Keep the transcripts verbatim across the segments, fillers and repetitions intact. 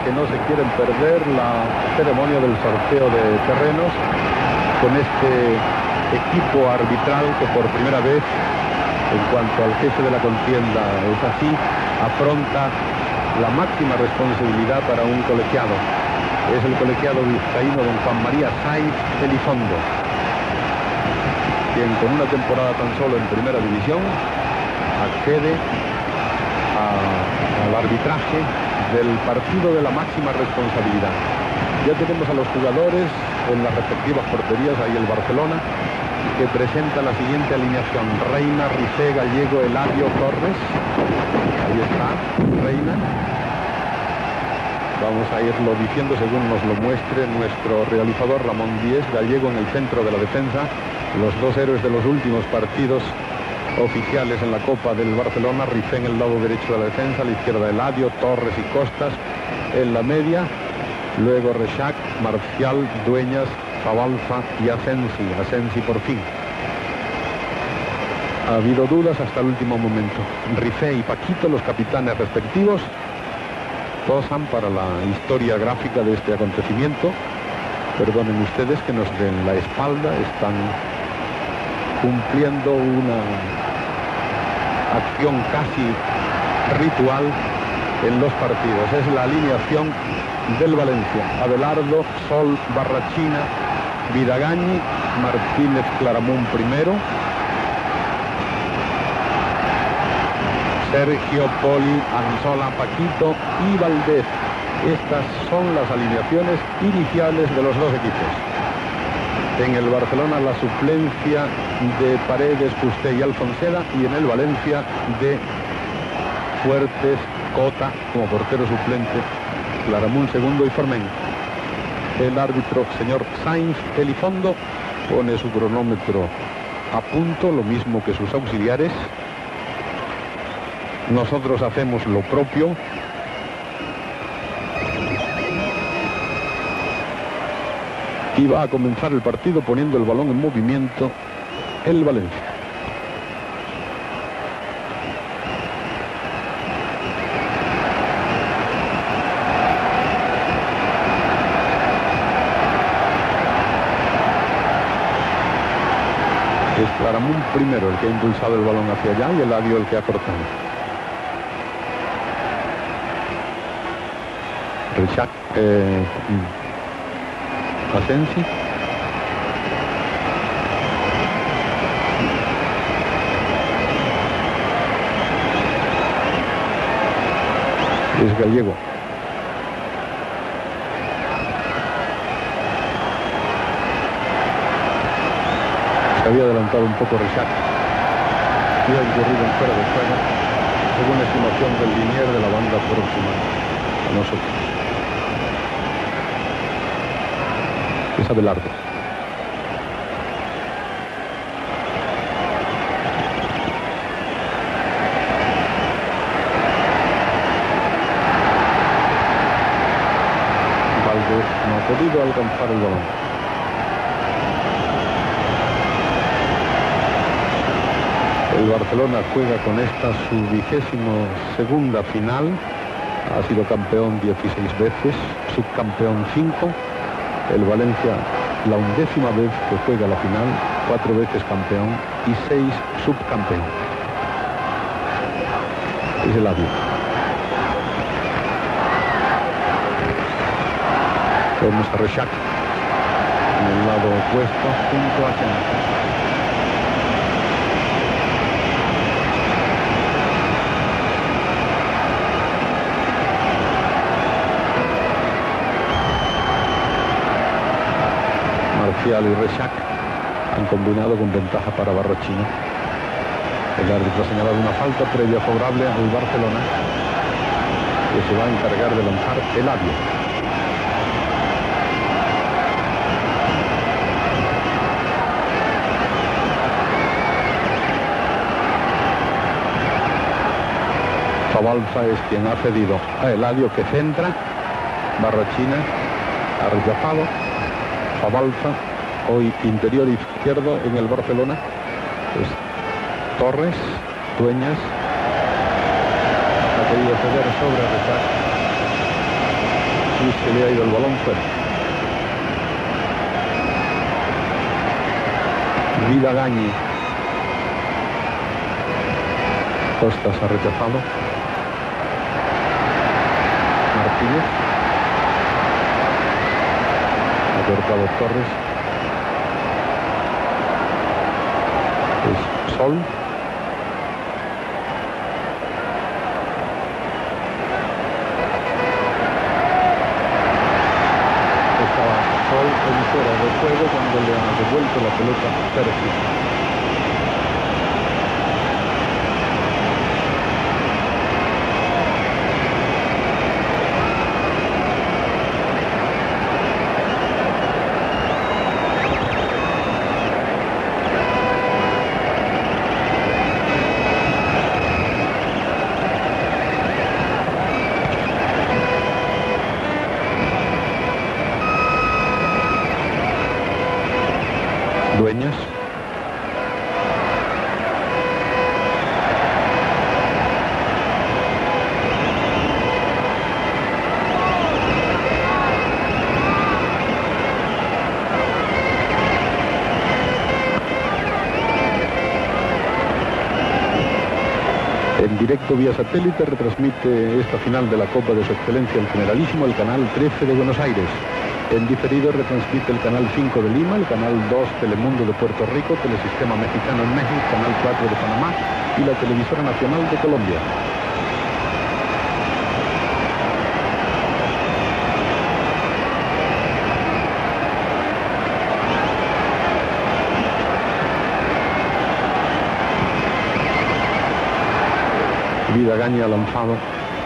que no se quieren perder la ceremonia del sorteo de terrenos con este equipo arbitral que por primera vez, en cuanto al jefe de la contienda es así, afronta la máxima responsabilidad para un colegiado. Es el colegiado vizcaíno don Juan María Sainz Elizondo, quien con una temporada tan solo en primera división accede a, al arbitraje del partido de la máxima responsabilidad. Ya tenemos a los jugadores en las respectivas porterías, ahí el Barcelona, que presenta la siguiente alineación: Reina, Rifé, Gallego, Eladio, Torres. Ahí está, Reina. Vamos a irlo diciendo según nos lo muestre nuestro realizador Ramón Díez. Gallego en el centro de la defensa, los dos héroes de los últimos partidos oficiales en la Copa del Barcelona. Rifé en el lado derecho de la defensa, a la izquierda Eladio, Torres y Costas en la media, luego Rechac, Marcial, Dueñas, Zabalza y Asensi, Asensi por fin. Ha habido dudas hasta el último momento. Rifé y Paquito, los capitanes respectivos, posan para la historia gráfica de este acontecimiento. Perdonen ustedes que nos den la espalda, están cumpliendo una acción casi ritual en los partidos. Es la alineación del Valencia: Abelardo, Sol, Barrachina, Vidagañi, Martínez, Claramunt primero, Sergio, Poli, Anzola, Paquito y Valdés. Estas son las alineaciones iniciales de los dos equipos. En el Barcelona la suplencia de Paredes, Fusté y Alfonseda, y en el Valencia de Fuertes, Cota como portero suplente, Claramunt segundo y Formen. El árbitro, señor Sainz Elizondo, pone su cronómetro a punto, lo mismo que sus auxiliares. Nosotros hacemos lo propio. Y va a comenzar el partido poniendo el balón en movimiento el Valencia. Es Claramunt primero el que ha impulsado el balón hacia allá y Eladio el que ha cortado. Rechac, eh, Asensi. Es Gallego. Se había adelantado un poco Rechac y ha incurrido en fuera de juego, según estimación del linier de la banda próxima a nosotros. Es Abelardo. Valdés no ha podido alcanzar el balón. El Barcelona juega con esta su vigésimo segunda final. Ha sido campeón dieciséis veces, subcampeón cinco. El Valencia la undécima vez que juega la final, cuatro veces campeón y seis subcampeón. Es el Eladio. Vemos a Rechac en el lado opuesto junto a Chen. Marcial y Rechac han combinado con ventaja para Barrachina. El árbitro ha señalado una falta previa favorable al Barcelona, que se va a encargar de lanzar Eladio. Zabalza es quien ha cedido a Eladio, que centra. Barrachina ha rechazado. Zabalza, hoy interior izquierdo en el Barcelona, pues Torres, Dueñas, ha querido ceder sobre Rechac. y se le ha ido el balón fuera. Vidagañi. Costas ha rechazado. Martínez. Ha cortado Torres. Es Sol. Estaba Sol en fuera de juego cuando le ha devuelto la pelota a Sergio. Dueñas. En directo vía satélite retransmite esta final de la Copa de Su Excelencia el Generalísimo, el canal trece de Buenos Aires. En diferido retransmite el canal cinco de Lima, el canal dos Telemundo de Puerto Rico, Telesistema Mexicano en México, canal cuatro de Panamá y la Televisora Nacional de Colombia. Vidagañi ha lanzado.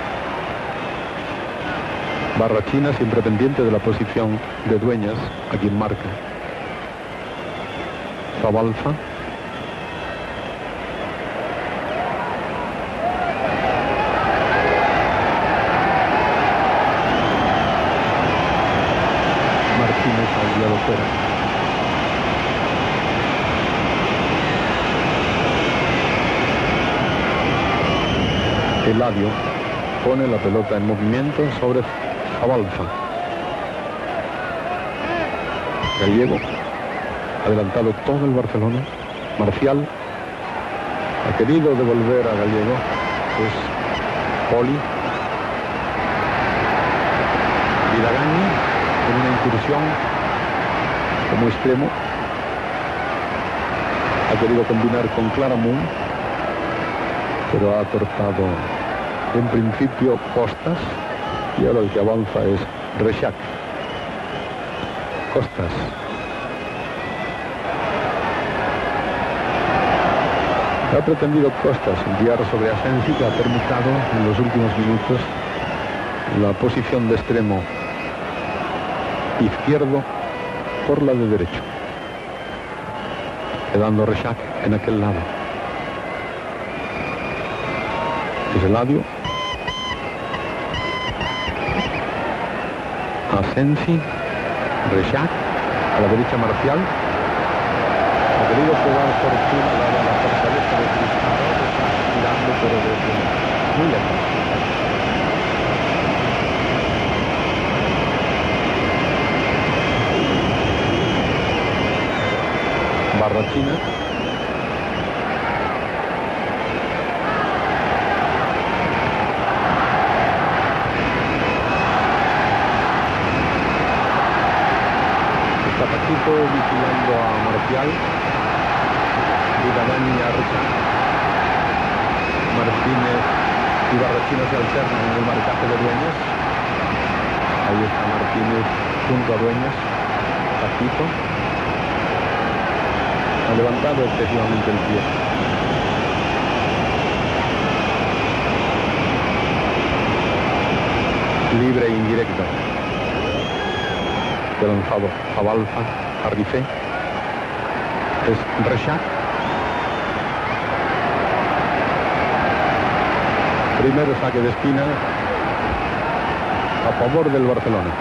Barrachina siempre pendiente de la posición de Dueñas, a quien marca. Zabalza. Martínez ha enviado fuera. Eladio pone la pelota en movimiento sobre Zabalza. Gallego. Adelantado todo el Barcelona. Marcial. Ha querido devolver a Gallego. Es Poli. Vidagañi en una incursión como extremo. Ha querido combinar con Claramunt, pero ha cortado en principio Costas. Y ahora el que avanza es Rexach. Costas. Ha pretendido Costas enviar sobre Asensi, que ha permitido en los últimos minutos la posición de extremo izquierdo por la de derecho, quedando Rexach en aquel lado. Es Eladio. Asensi, Rexach, a la derecha Marcial. Ha querido jugar por encima de la fortaleza de Cristiano, tirando pero desde muy lejos. Barrachina. Paquito vigilando a Marcial. Vidagañi a Rexach. Martínez y Barrachina se alternan en el marcaje de Dueñas. Ahí está Martínez junto a Dueñas. Paquito ha levantado excesivamente el pie. Libre e indirecto. Ha lanzado Zabalza, Arrifé. Es Rexach. Primero saque de esquina a favor del Barcelona.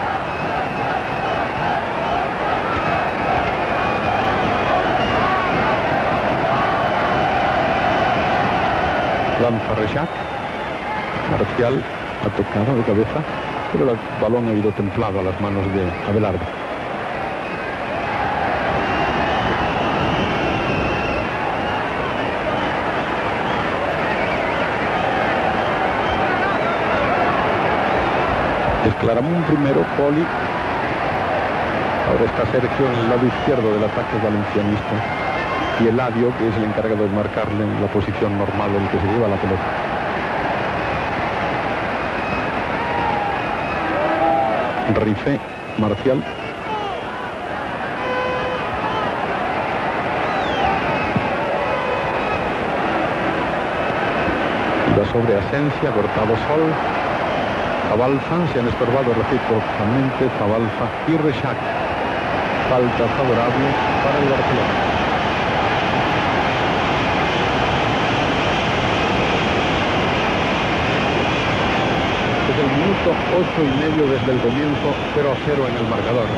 Lanza Rexach. Marcial ha tocado de cabeza. pero el balón ha ido templado a las manos de Abelardo. Es Claramunt primero, Poli. Ahora está Sergio en el lado izquierdo del ataque valencianista. Y Eladio, que es el encargado de marcarle en la posición normal del que se lleva la pelota. Rifé, Marcial. Y va sobre Asencia, cortado Sol. Zabalza, se han estorbado recíprocamente Zabalza y Rexach. Falta favorable para el Barcelona. Es el minuto ocho y medio desde el comienzo, cero a cero en el marcador.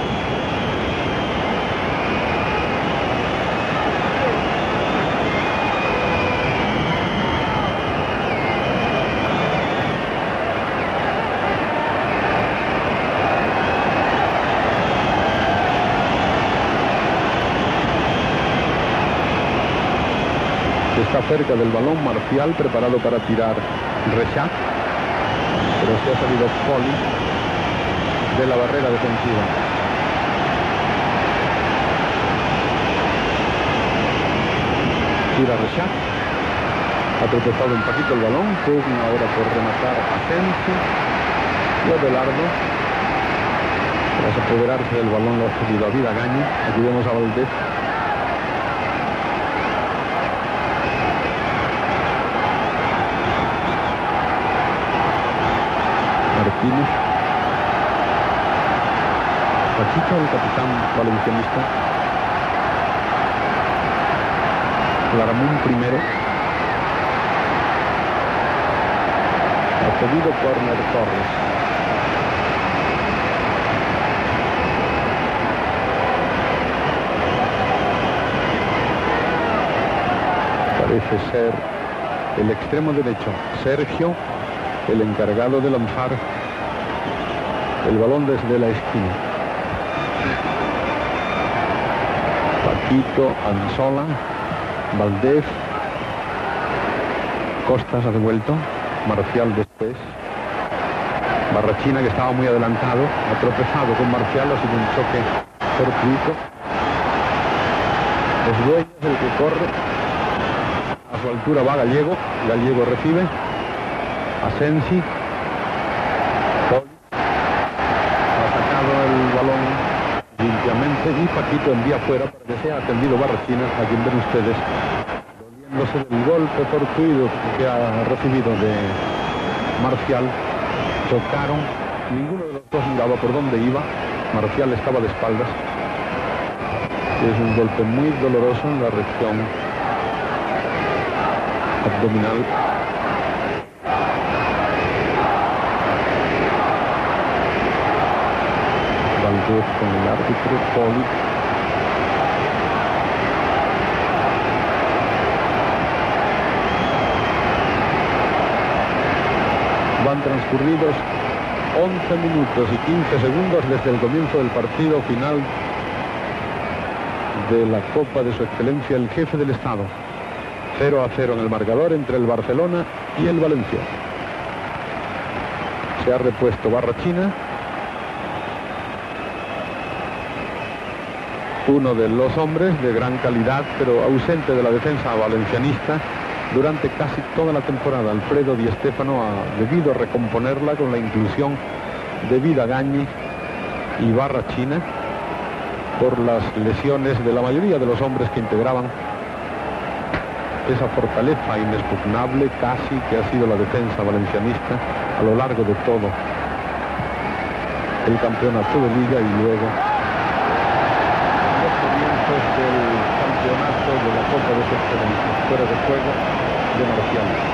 Está cerca del balón Marcial, preparado para tirar Rexach, pero se ha salido Poli de la barrera defensiva. Tira Rexach, ha tropezado un poquito el balón, pugna ahora por rematar Asensi y Abelardo. Tras apoderarse del balón lo ha cedido a Vidagañi. Aquí vemos a Valdés. Martínez. Paquito, el capitán valencianista. Claramunt primero. Ha cedido córner Torres. Parece ser el extremo derecho, Sergio, el encargado de lanzar el balón desde la esquina. Paquito, Ansola, Valdés, Costas ha devuelto, Marcial después, Barrachina, que estaba muy adelantado, ha tropezado con Marcial, ha sido un choque fortuito. Es Dueñas el que corre, a su altura va Gallego, Gallego recibe, Asensi, Poli, ha sacado el balón limpiamente y Paquito envía fuera para que sea atendido Barrachina, a quien ven ustedes doliéndose del golpe fortuito que ha recibido de Marcial. Chocaron, ninguno de los dos miraba por dónde iba, Marcial estaba de espaldas. Es un golpe muy doloroso en la región abdominal. Valdés con el árbitro, Poli. Van transcurridos once minutos y quince segundos desde el comienzo del partido final de la Copa de Su Excelencia el Jefe del Estado. cero a cero en el marcador entre el Barcelona y el Valencia. Se ha repuesto Barrachina, uno de los hombres de gran calidad, pero ausente de la defensa valencianista durante casi toda la temporada. Alfredo Di Stéfano ha debido recomponerla con la inclusión de Vidagañi y Barrachina por las lesiones de la mayoría de los hombres que integraban esa fortaleza inexpugnable casi que ha sido la defensa valencianista a lo largo de todo el campeonato de liga y luego los comienzos del campeonato de la Copa de Su Excelencia. Fuera de juego de Marcial.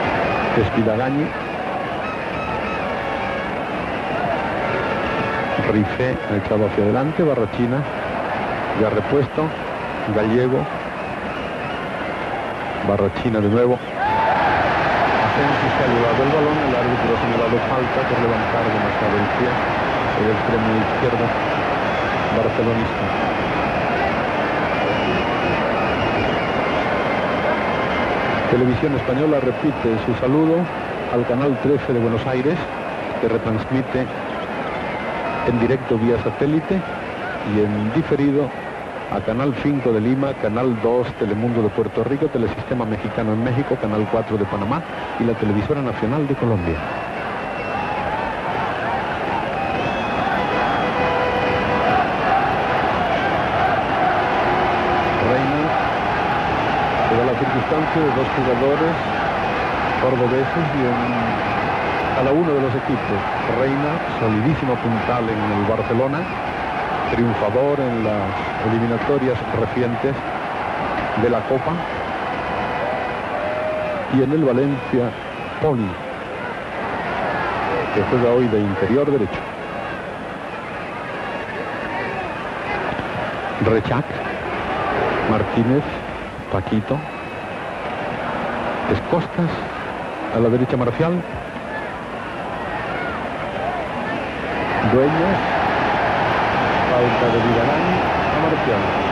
Es Vidagañi. Rifé ha echado hacia adelante, Barrachina ya repuesto, Gallego, Barrachina de nuevo. Asensi se ha llevado el balón, el árbitro ha señalado falta por levantar demasiado el pie, el extremo izquierdo barcelonista. Televisión Española repite su saludo al canal trece de Buenos Aires, que retransmite en directo vía satélite y en diferido a Canal cinco de Lima, Canal dos Telemundo de Puerto Rico, Telesistema Mexicano en México, Canal cuatro de Panamá y la Televisora Nacional de Colombia. Reina se da la circunstancia de dos jugadores cordobeses y en cada uno de los equipos. Reina, solidísimo puntal en el Barcelona, triunfador en las eliminatorias recientes de la Copa, y en el Valencia, Poli, que juega hoy de interior derecho. Rechac, Martínez, Paquito, Escostas, a la derecha Marcial, Dueñas, falta de Vigarán a Marcial.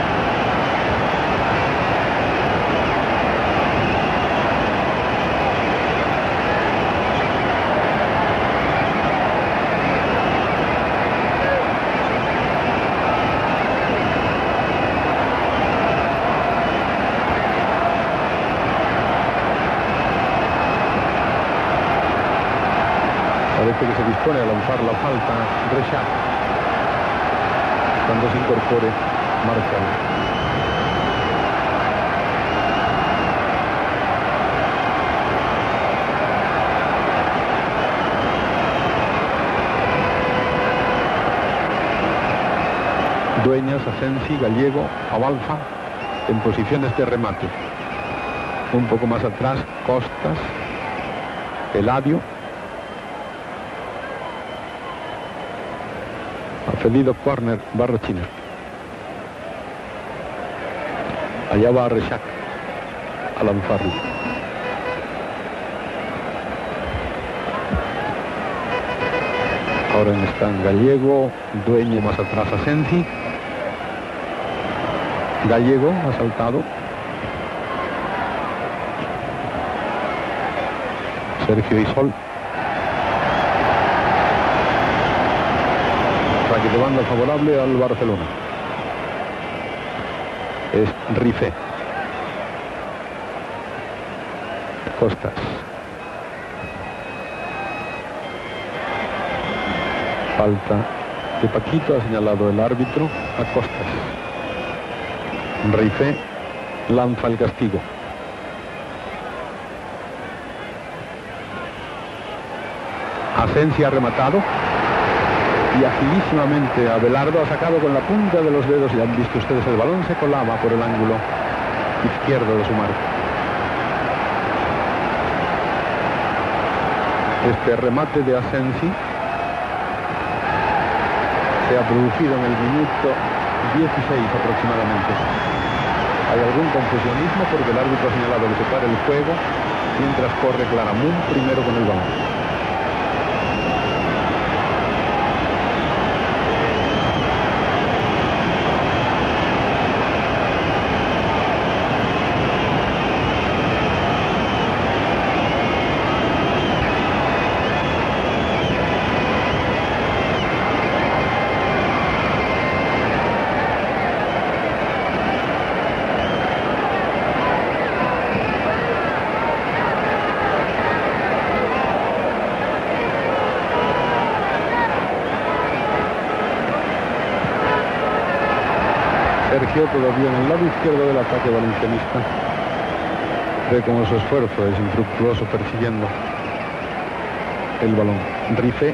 Parece que se dispone a lanzar la falta Rechac cuando se incorpore Marcial. Dueñas, Asensi, Gallego, Abalza en posiciones de remate. Un poco más atrás Costas, Eladio. Cedido córner Barrachina. Allá va Rechac a lanzarlo. Ahora están Gallego, Dueño más atrás Asensi. Gallego ha saltado. Sergio Isol. Saque de banda favorable al Barcelona. Es Rifé. Costas. Falta de Paquito, ha señalado el árbitro a Costas. Rifé lanza el castigo. Asensi ha rematado. Y agilísimamente Abelardo ha sacado con la punta de los dedos, y han visto ustedes el balón se colaba por el ángulo izquierdo de su marca. Este remate de Asensi se ha producido en el minuto dieciséis aproximadamente. Hay algún confusionismo porque el árbitro ha señalado que se para el juego mientras corre Claramunt primero con el balón. Sergio todavía en el lado izquierdo del ataque valencianista. Ve cómo su esfuerzo es infructuoso persiguiendo el balón. Rifé.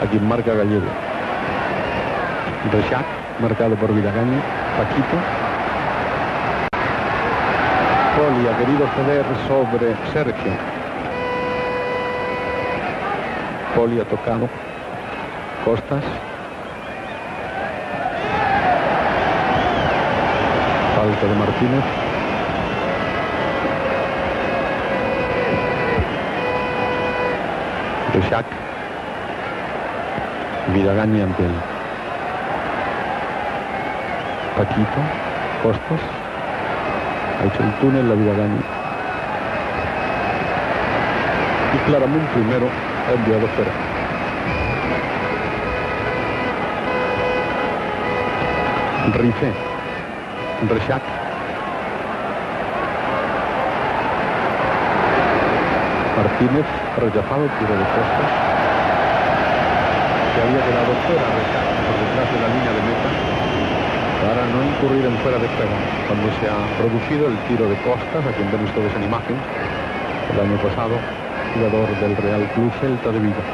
a quien marca Gallego. Rechac, marcado por Vidagaña. Paquito. Poli ha querido ceder sobre Sergio. Poli ha tocado. Costas. Falta de Martínez. Rechac. Vidagaña ante él. Paquito. Costas. Ha hecho el túnel la Vidagaña. Y Claramunt primero ha enviado fuera. Rifé. Rechac. Martínez rechazado, tiro de Costas. Se había quedado fuera Rechac por detrás de la línea de meta para no incurrir en fuera de juego cuando se ha producido el tiro de Costas, a quien ven ustedes en imagen, el año pasado, jugador del Real Club Celta de Vigo.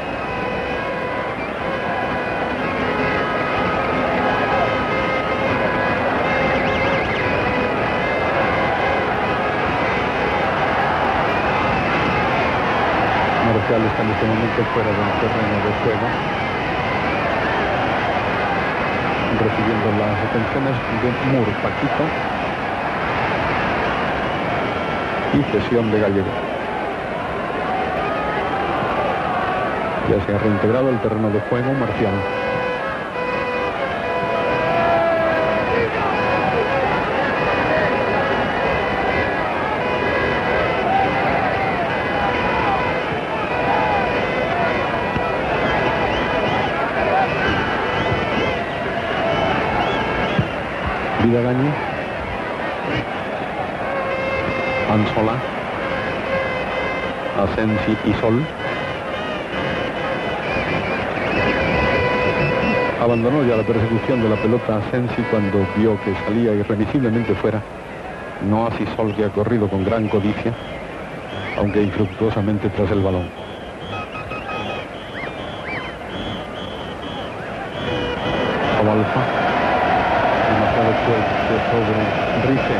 Marcial está en este momento fuera del terreno de juego, recibiendo las atenciones de Mur. Paquito y cesión de Gallego. Ya se ha reintegrado el terreno de juego Marcial. Vidagaña. Ansola. Asensi y Sol. Abandonó ya la persecución de la pelota Asensi cuando vio que salía irremisiblemente fuera. No así Sol, que ha corrido con gran codicia, aunque infructuosamente tras el balón. Alfa. Demasiado fuerte sobre Rice.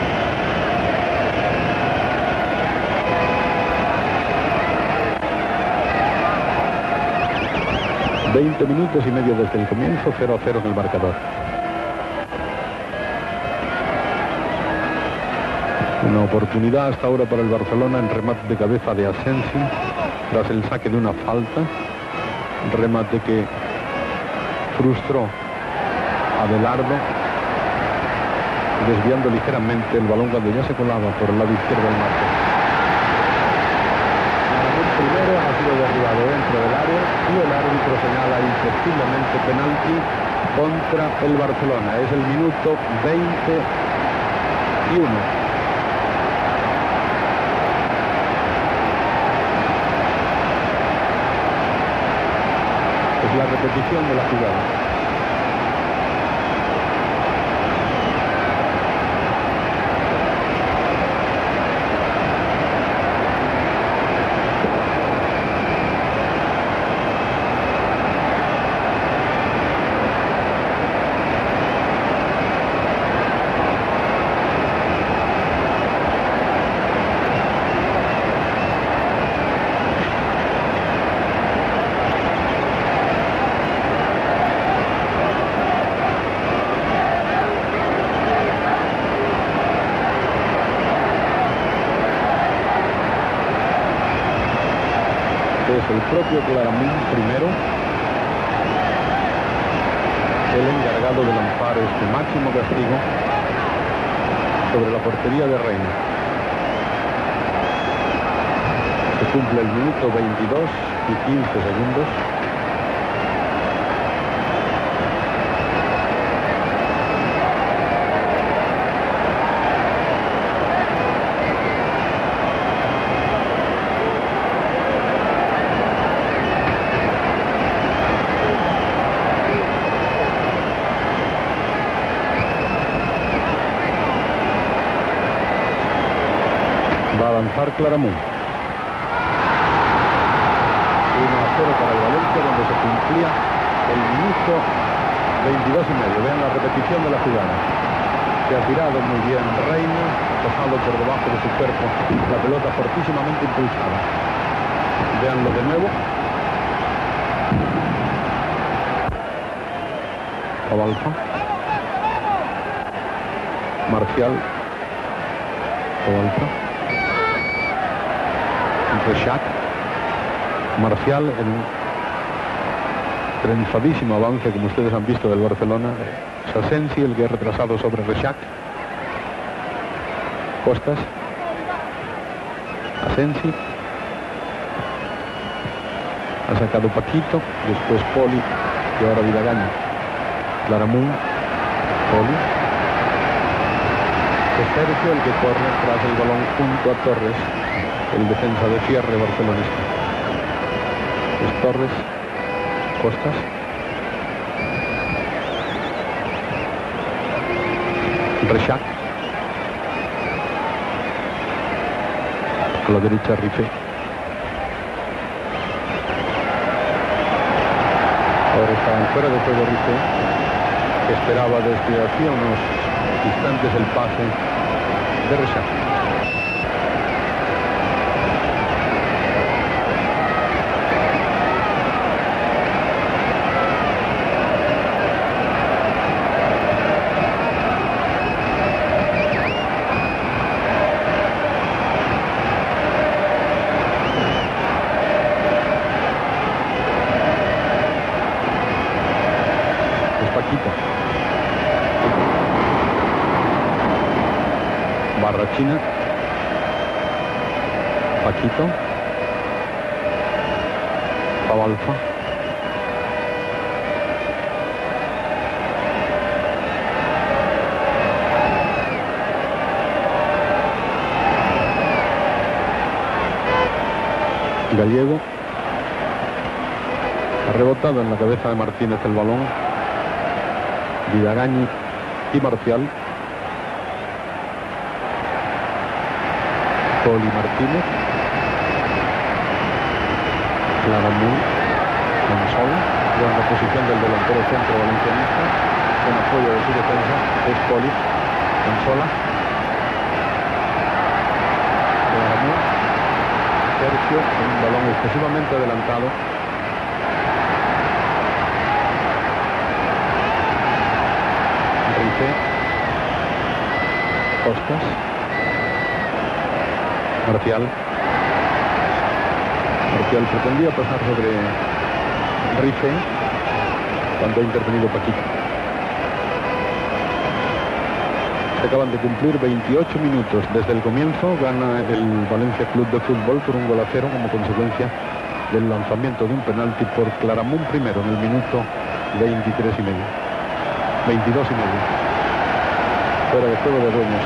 veinte minutos y medio desde el comienzo, cero a cero en el marcador. Una oportunidad hasta ahora para el Barcelona en remate de cabeza de Asensi tras el saque de una falta. Remate que frustró a Abelardo, desviando ligeramente el balón cuando ya se colaba por el lado izquierdo del marco. El primero ha sido derribado dentro del área y el árbitro señala indiscutiblemente penalti contra el Barcelona. Es el minuto veinte y uno. Es la repetición de la jugada. El propio Claramunt primero, el encargado de lanzar este máximo castigo sobre la portería de Reina. Se cumple el minuto veintidós y quince segundos. Va a avanzar Claramunt. uno a cero cero para el Valencia, donde se cumplía el minuto veintidós y medio. Vean la repetición de la jugada. Se ha tirado muy bien Reina, ha pasado por debajo de su cuerpo la pelota fortísimamente impulsada. Veanlo de nuevo. Abalfa. Marcial. Abalfa. Rexach. Marcial en un triunfadísimo avance, como ustedes han visto, del Barcelona. Asensi, el que ha retrasado sobre Rexach. Costas. Asensi. Ha sacado Paquito, después Poli y ahora Vidagaña. Claramunt. Poli. Es Sergio el que corre tras el balón junto a Torres, el defensa de cierre barcelonista. Es Torres. Costas. Rexach. A la derecha Rifé. Ahora está fuera de juego Rifé, que esperaba desde hacía unos instantes el pase de Rexach. Barrachina. Paquito. Abalfa. Gallego. Ha rebotado en la cabeza de Martínez el balón. Vidagañi y Marcial. Poli Martínez. Claramunt. Mansola. En la posición del delantero centro valencianista, con apoyo de su defensa, es Poli. Mansola. Claramunt. Sergio, con un balón excesivamente adelantado. Rifé. Costas. Marcial. Marcial pretendía pasar sobre Rifé cuando ha intervenido Paquito. Se acaban de cumplir veintiocho minutos desde el comienzo. Gana el Valencia Club de Fútbol por un gol a cero como consecuencia del lanzamiento de un penalti por Claramunt primero en el minuto veintitrés y medio. veintidós y medio. Fuera de juego de Dueños.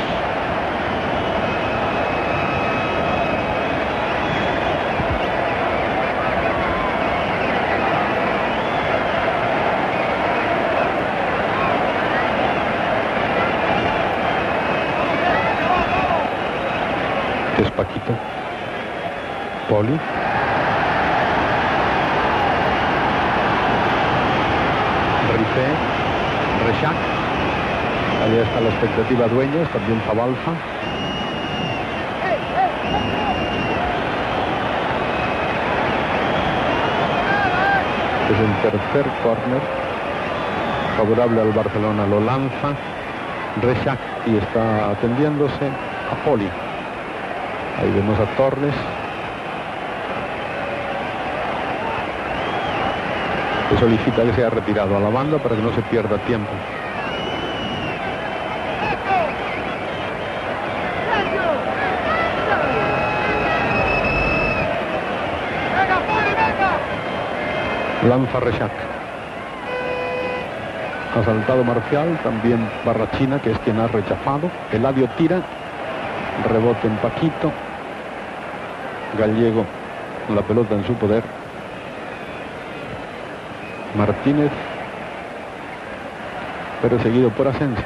Es Paquito. Poli. Rifé. Rexach. Ahí está la expectativa Dueños, también Zabalza. Es el tercer córner favorable al Barcelona. Lo lanza Rexach y está atendiéndose a Poli. Ahí vemos a Torres. Que solicita que sea retirado a la banda para que no se pierda tiempo. Lanza Rexach. Ha saltado Marcial, también Barrachina, que es quien ha rechazado. Eladio tira. Rebote en Paquito. Gallego con la pelota en su poder. Martínez, pero seguido por Asensi,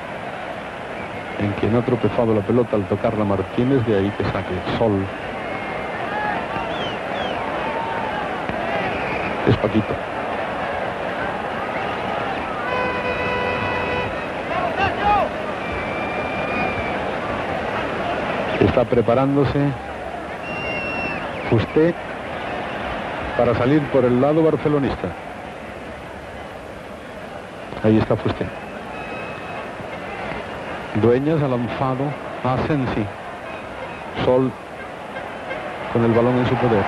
en quien ha tropezado la pelota al tocarla Martínez, de ahí que saque Sol. Es Paquito. Está preparándose Fusté para salir por el lado barcelonista. Ahí está Fusté. Dueñas ha lanzado a Asensi. Sol con el balón en su poder.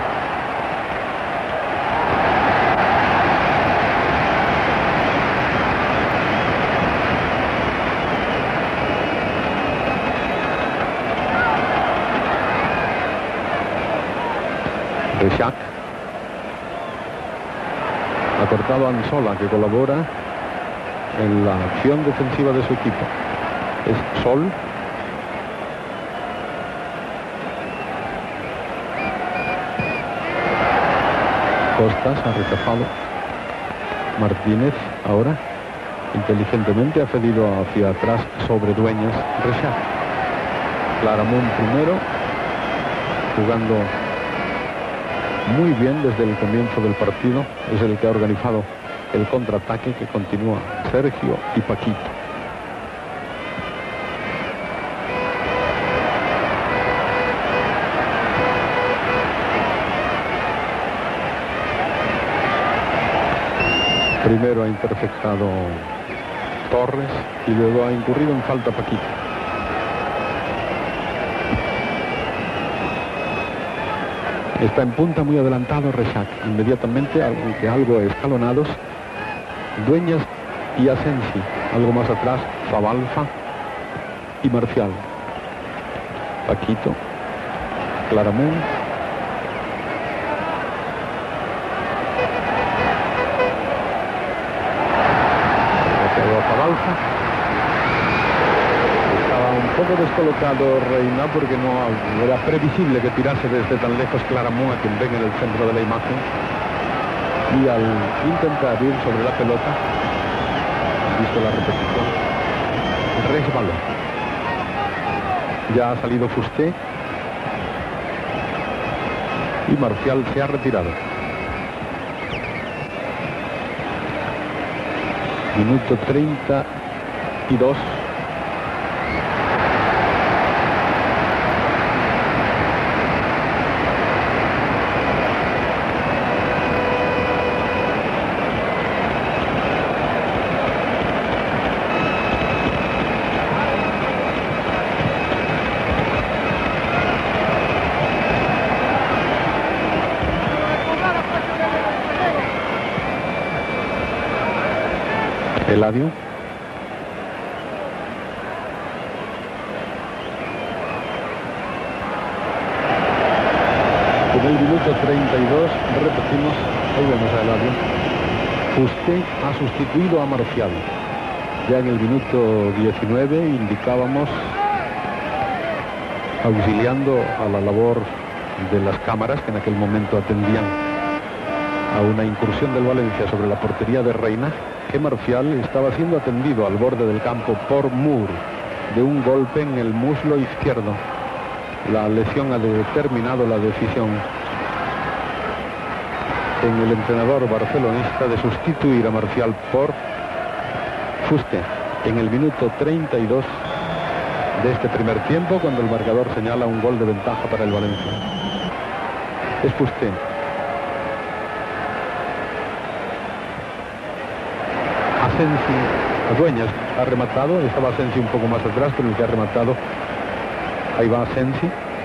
Rexach ha cortado a Ansola, que colabora en la acción defensiva de su equipo. Es Sol. Costas ha rechazado. Martínez ahora inteligentemente ha cedido hacia atrás sobre Dueñas. Rexach. Claramunt primero, jugando muy bien desde el comienzo del partido. Es el que ha organizado el contraataque que continúa Sergio y Paquito. Primero ha interceptado Torres y luego ha incurrido en falta Paquito. Está en punta, muy adelantado Rexach. Inmediatamente, aunque algo escalonados, Dueñas y Asensi. Algo más atrás, Zabalza y Marcial. Paquito. Claramunt. Zabalza. Estaba un poco descolocado Reina porque no era previsible que tirase desde tan lejos Claramunt, a quien ven en el centro de la imagen, y al intentar ir sobre la pelota, visto la repetición, resbaló. Ya ha salido Fusté y Marcial se ha retirado. Minuto treinta y dos. Eladio. En el minuto treinta y dos, repetimos, ahí vemos a Eladio. Fusté ha sustituido a Marcial. Ya en el minuto diecinueve indicábamos, auxiliando a la labor de las cámaras que en aquel momento atendían a una incursión del Valencia sobre la portería de Reina, que Marcial estaba siendo atendido al borde del campo por Moore de un golpe en el muslo izquierdo. La lesión ha determinado la decisión en el entrenador barcelonista de sustituir a Marcial por Fusté en el minuto treinta y dos de este primer tiempo, cuando el marcador señala un gol de ventaja para el Valencia. Es Fusté. Asensi, Dueñas ha rematado, estaba Asensi un poco más atrás, pero el que ha rematado, ahí va Asensi.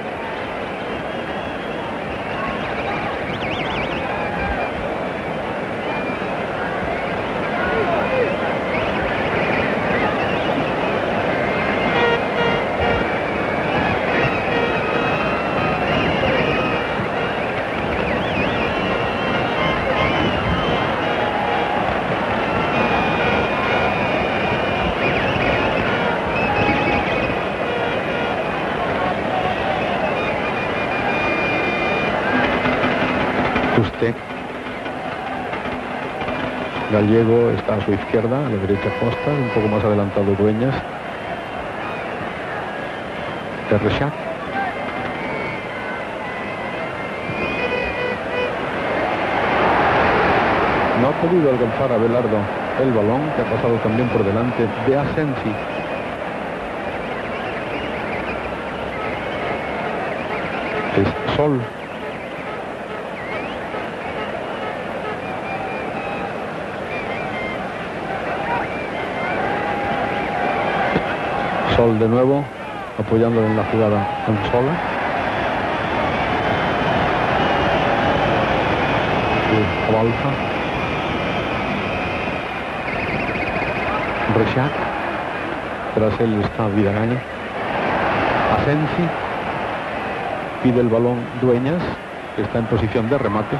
Gallego está a su izquierda, a la derecha Costa, un poco más adelantado Dueñas. Rexach. No ha podido alcanzar a Belardo el balón, que ha pasado también por delante de Asensi. Es Sol. Sol de nuevo, apoyándole en la jugada con Sola. Balza. Rexach. Tras él está Vidagalli. Asensi. Pide el balón Dueñas, que está en posición de remate.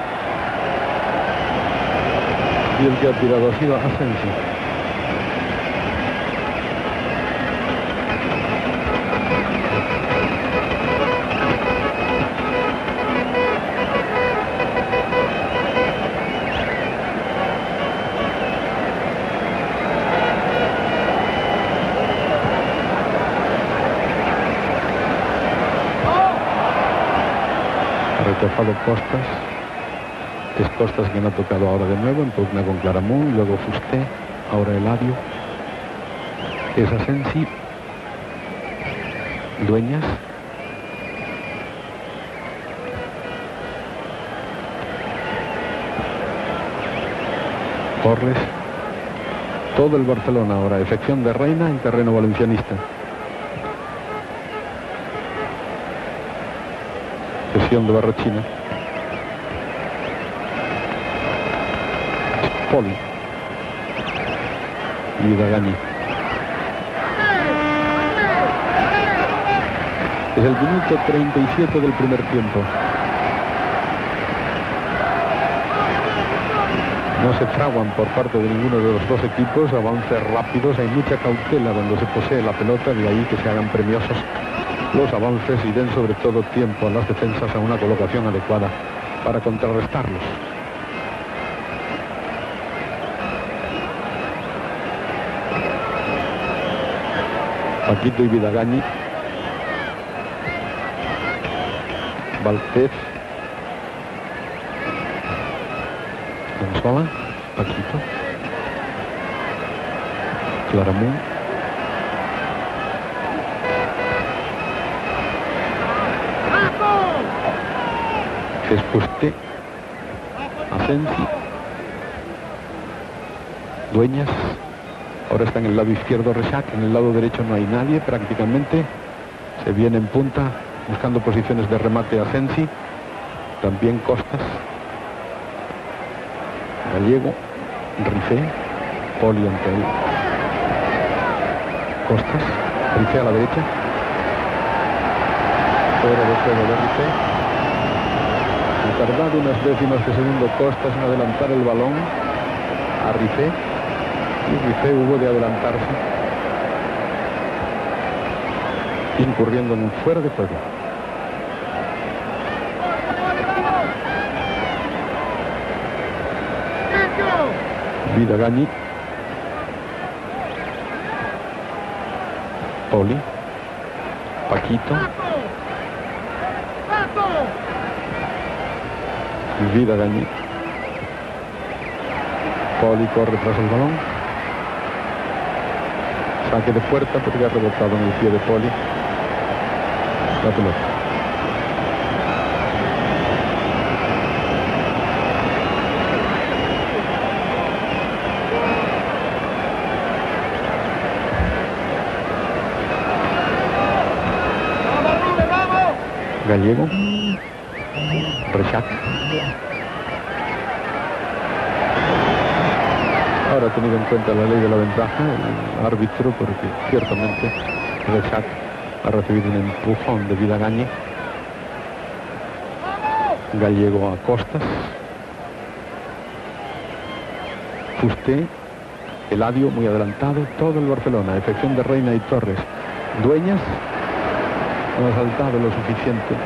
Y el que ha tirado ha sido Asensi. Rechazado Costas. Es Costas quien ha tocado ahora de nuevo, en pugna con Claramunt, luego Fusté, ahora Eladio. Es Asensi. Dueñas. Torres. Todo el Barcelona ahora, excepción de Reina en terreno valencianista. Sesión de Barrachina. Poli. Y Vidagalli. Es el minuto treinta y siete del primer tiempo. No se fraguan por parte de ninguno de los dos equipos avances rápidos. Hay mucha cautela cuando se posee la pelota, de ahí que se hagan premiosos los avances y den sobre todo tiempo a las defensas a una colocación adecuada para contrarrestarlos. Paquito y Vidagalli. Valdez. Consola. Paquito. Claramunt. Fusté. Asensi. Dueñas. Ahora está en el lado izquierdo Rexach, en el lado derecho no hay nadie prácticamente. Se viene en punta buscando posiciones de remate Asensi. También Costas. Gallego. Rifé. Poli ante él. Costas. Rifé a la derecha. Fuera de juego de Rifé. Ha tardado unas décimas de segundo Costas en adelantar el balón a Rifé. Y Rifé hubo de adelantarse, incurriendo en un fuera de juego. Vidagalli. Poli. Paquito. Vidagalli. Poli corre tras el balón. Saque de puerta porque ha rebotado en el pie de Poli la pelota. Gallego. Rexach. Ahora ha tenido en cuenta la ley de la ventaja el árbitro, porque ciertamente Rexach ha recibido un empujón de Vidagalli. Gallego a Costas. Fusté. Eladio muy adelantado. Todo el Barcelona, a excepción de Reina y Torres. Dueñas no ha saltado lo suficiente.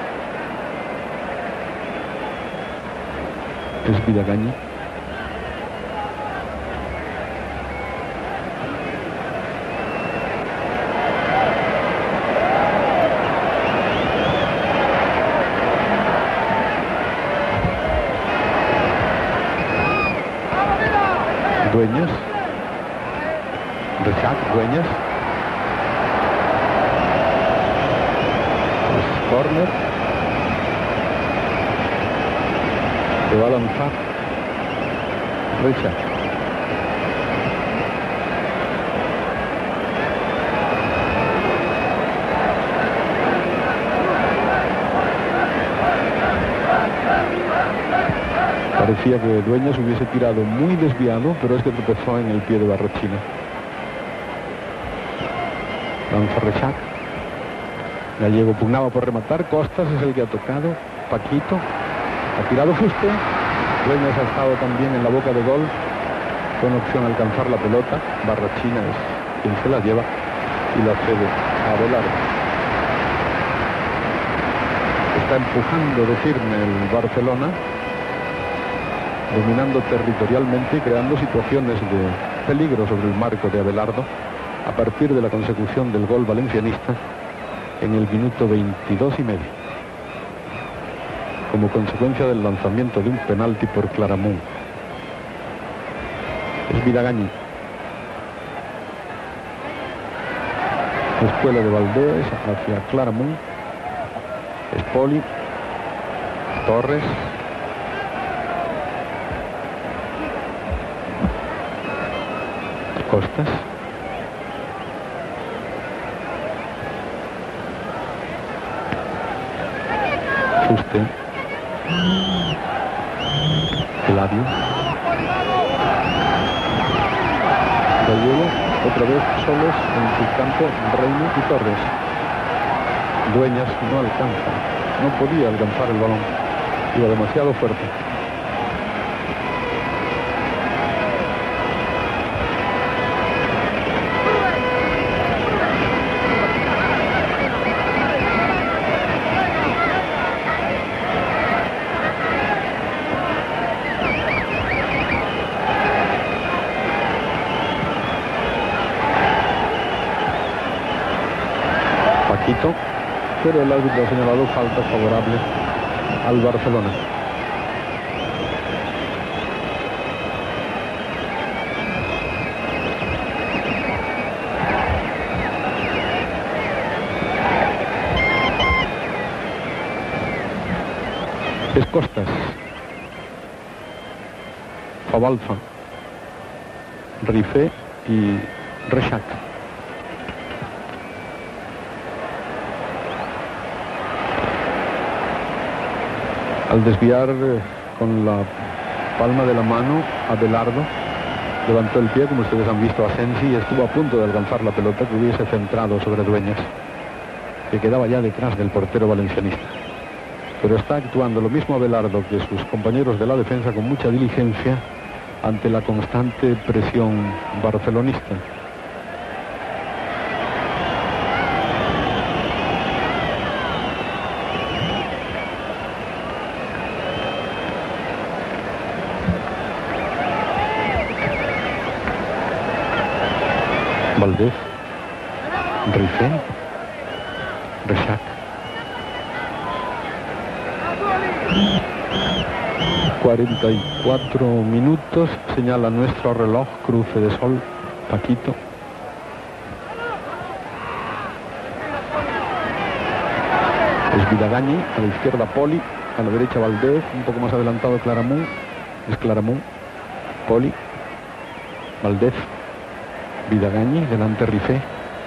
Es Vidagalli. Rechac, Dueñas. Es córner. Se va a lanzar Rechac. Parecía que Dueñas hubiese tirado muy desviado, pero es que tropezó en el pie de Barrochina. Lanza Rechac. Gallego pugnaba por rematar. Costas es el que ha tocado. Paquito. Ha tirado Fuste. Dueñas ha estado también en la boca de gol, con opción a alcanzar la pelota. Barrochina es quien se la lleva y la cede a Abelardo. Está empujando de firme el Barcelona, dominando territorialmente y creando situaciones de peligro sobre el marco de Abelardo a partir de la consecución del gol valencianista en el minuto veintidós y medio, como consecuencia del lanzamiento de un penalti por Claramunt. Es Vidagañi. Escuela de Valdés hacia Claramunt. Es Poli. Torres. Costas. Fuste. Eladio. Gallego, otra vez solos en su campo Reino y Torres. Dueñas no alcanza, no podía alcanzar el balón, iba demasiado fuerte. Pero el árbitro ha señalado falta favorable al Barcelona. Es Costas. Fabalfa. Rifé y Rechac. Al desviar eh, con la palma de la mano, Abelardo levantó el pie, como ustedes han visto, a Sensi, y estuvo a punto de alcanzar la pelota que hubiese centrado sobre Dueñas, que quedaba ya detrás del portero valencianista. Pero está actuando lo mismo Abelardo que sus compañeros de la defensa con mucha diligencia ante la constante presión barcelonista. Valdés, Rifé, Rechac. cuarenta y cuatro minutos, señala nuestro reloj, cruce de sol, Paquito. Es Vidagañi, a la izquierda Poli, a la derecha Valdés, un poco más adelantado Claramunt, es Claramunt, Poli, Valdés. Vidagañi, delante Rifé.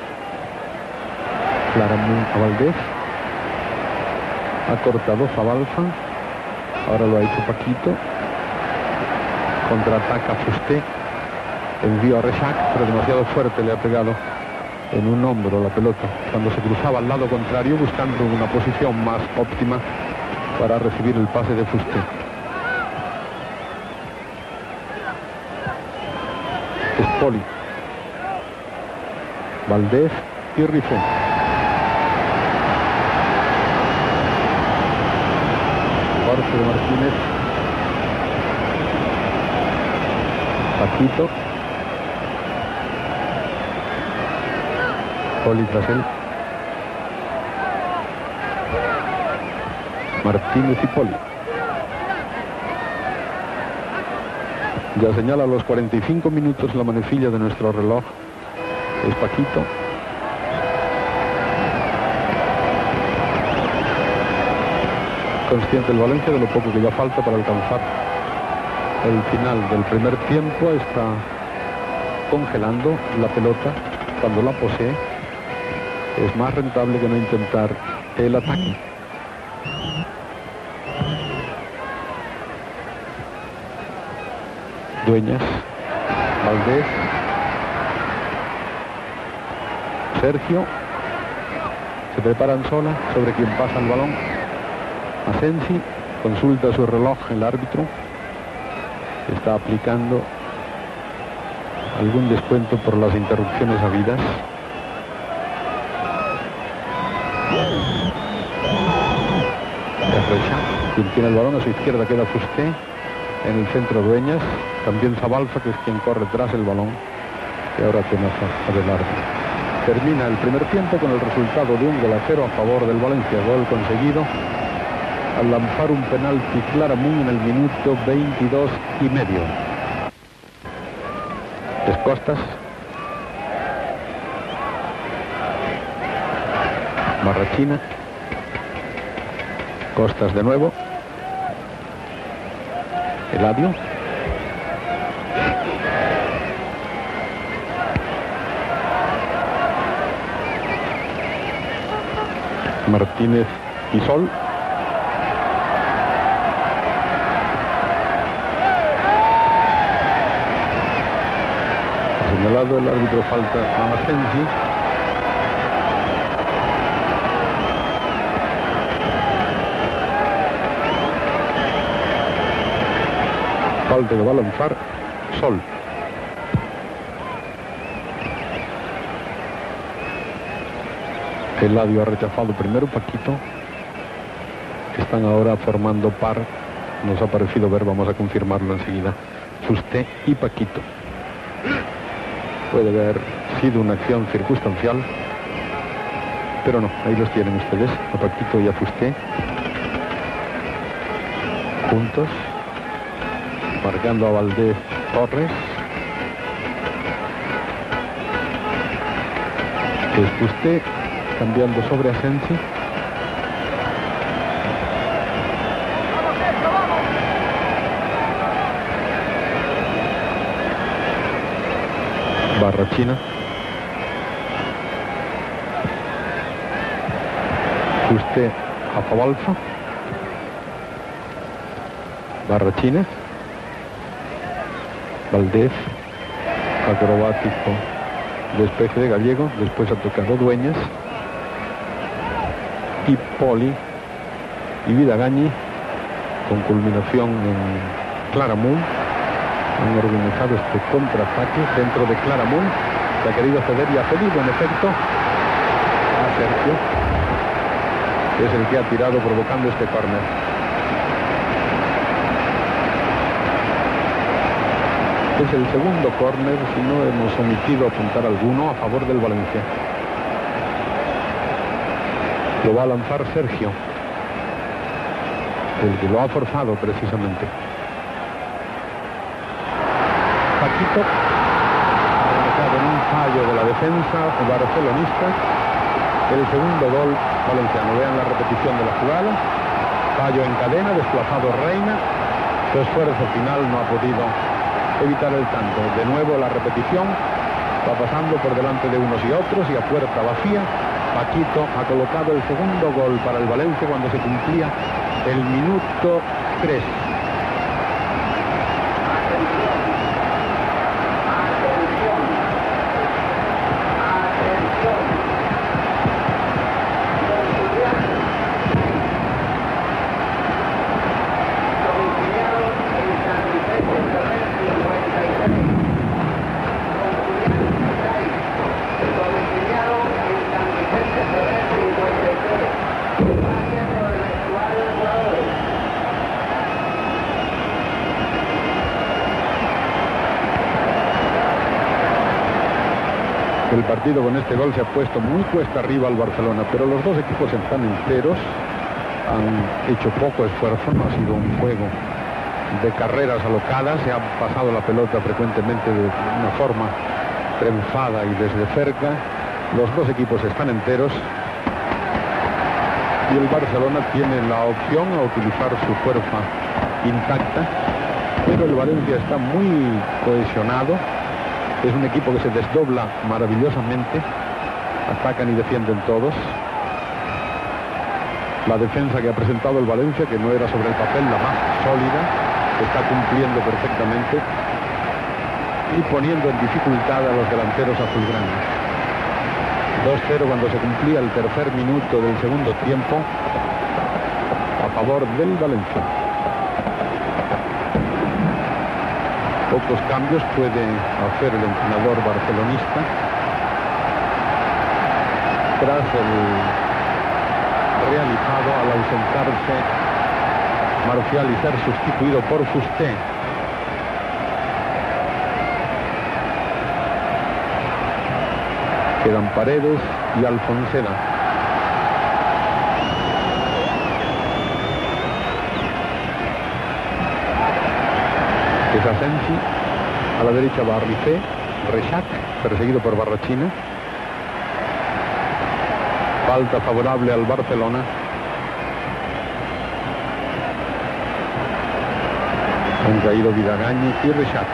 Claramunt a Valdés. Ha cortado Fabalfa. Ahora lo ha hecho Paquito. Contraataca Fuste. Envío a Rechac, pero demasiado fuerte le ha pegado en un hombro la pelota, cuando se cruzaba al lado contrario buscando una posición más óptima para recibir el pase de Fuste. Es Poli. Valdés y Rifé. Jorge de Martínez. Paquito. Poli tras él. Martínez y Poli. Ya señala los cuarenta y cinco minutos la manecilla de nuestro reloj Es Paquito. Consciente el Valencia de lo poco que ya falta para alcanzar el final del primer tiempo. Está congelando la pelota cuando la posee. Es más rentable que no intentar el ataque. Dueñas, Valdés, Sergio, se preparan sola sobre quien pasa el balón. Asensi consulta su reloj el árbitro, está aplicando algún descuento por las interrupciones habidas. Quien tiene el balón a su izquierda queda Fusté, en el centro Dueñas, también Zabalza, que es quien corre tras el balón, y ahora amenaza adelante. Termina el primer tiempo con el resultado de un gol a cero a favor del Valencia, gol conseguido al lanzar un penalti Claramunt en el minuto veintidós y medio. Es Costas. Marrachina. Costas de nuevo. Eladio. Martínez y Sol. Ha señalado el árbitro falta a Asensi. Falta que va a lanzar Sol. Eladio ha rechazado primero Paquito. Están ahora formando par. Nos ha parecido ver, vamos a confirmarlo enseguida. Fusté y Paquito. Puede haber sido una acción circunstancial, pero no, ahí los tienen ustedes, a Paquito y a Fusté. Juntos. Marcando a Valdés Torres. Es Fusté cambiando sobre Asensi. Barrachina. Fusté a Zabalza. Barrachina. Valdés, acrobático despeje de Gallego, después ha tocado Dueñas y Poli y Vidagañi, con culminación en Claramunt. Han organizado este contraataque dentro de Claramunt, que ha querido ceder y ha cedido en efecto a Sergio, que es el que ha tirado provocando este córner. Es el segundo córner, si no hemos omitido apuntar alguno, a favor del Valencia. Lo va a lanzar Sergio, el que lo ha forzado precisamente. Paquito ha dejado en un fallo de la defensa barcelonista el segundo gol valenciano. Vean la repetición de la jugada. Fallo en cadena, desplazado Reina. Su esfuerzo final no ha podido evitar el tanto. De nuevo la repetición, va pasando por delante de unos y otros y a puerta vacía. Paquito ha colocado el segundo gol para el Valencia cuando se cumplía el minuto tres. El partido con este gol se ha puesto muy cuesta arriba al Barcelona, pero los dos equipos están enteros, han hecho poco esfuerzo, no ha sido un juego de carreras alocadas, se ha pasado la pelota frecuentemente de una forma trenzada y desde cerca. Los dos equipos están enteros y el Barcelona tiene la opción a utilizar su fuerza intacta, pero el Valencia está muy cohesionado. Es un equipo que se desdobla maravillosamente, atacan y defienden todos. La defensa que ha presentado el Valencia, que no era sobre el papel la más sólida, está cumpliendo perfectamente y poniendo en dificultad a los delanteros azulgranas. dos cero cuando se cumplía el tercer minuto del segundo tiempo a favor del Valencia. Pocos cambios puede hacer el entrenador barcelonista tras el realizado al ausentarse Marcial y ser sustituido por Fusté. Quedan Paredes y Alfonseda. Es Asensi, a la derecha va Rifé, Rechac, perseguido por Barrachina. Falta favorable al Barcelona. Han caído Vidagañi y Rechac.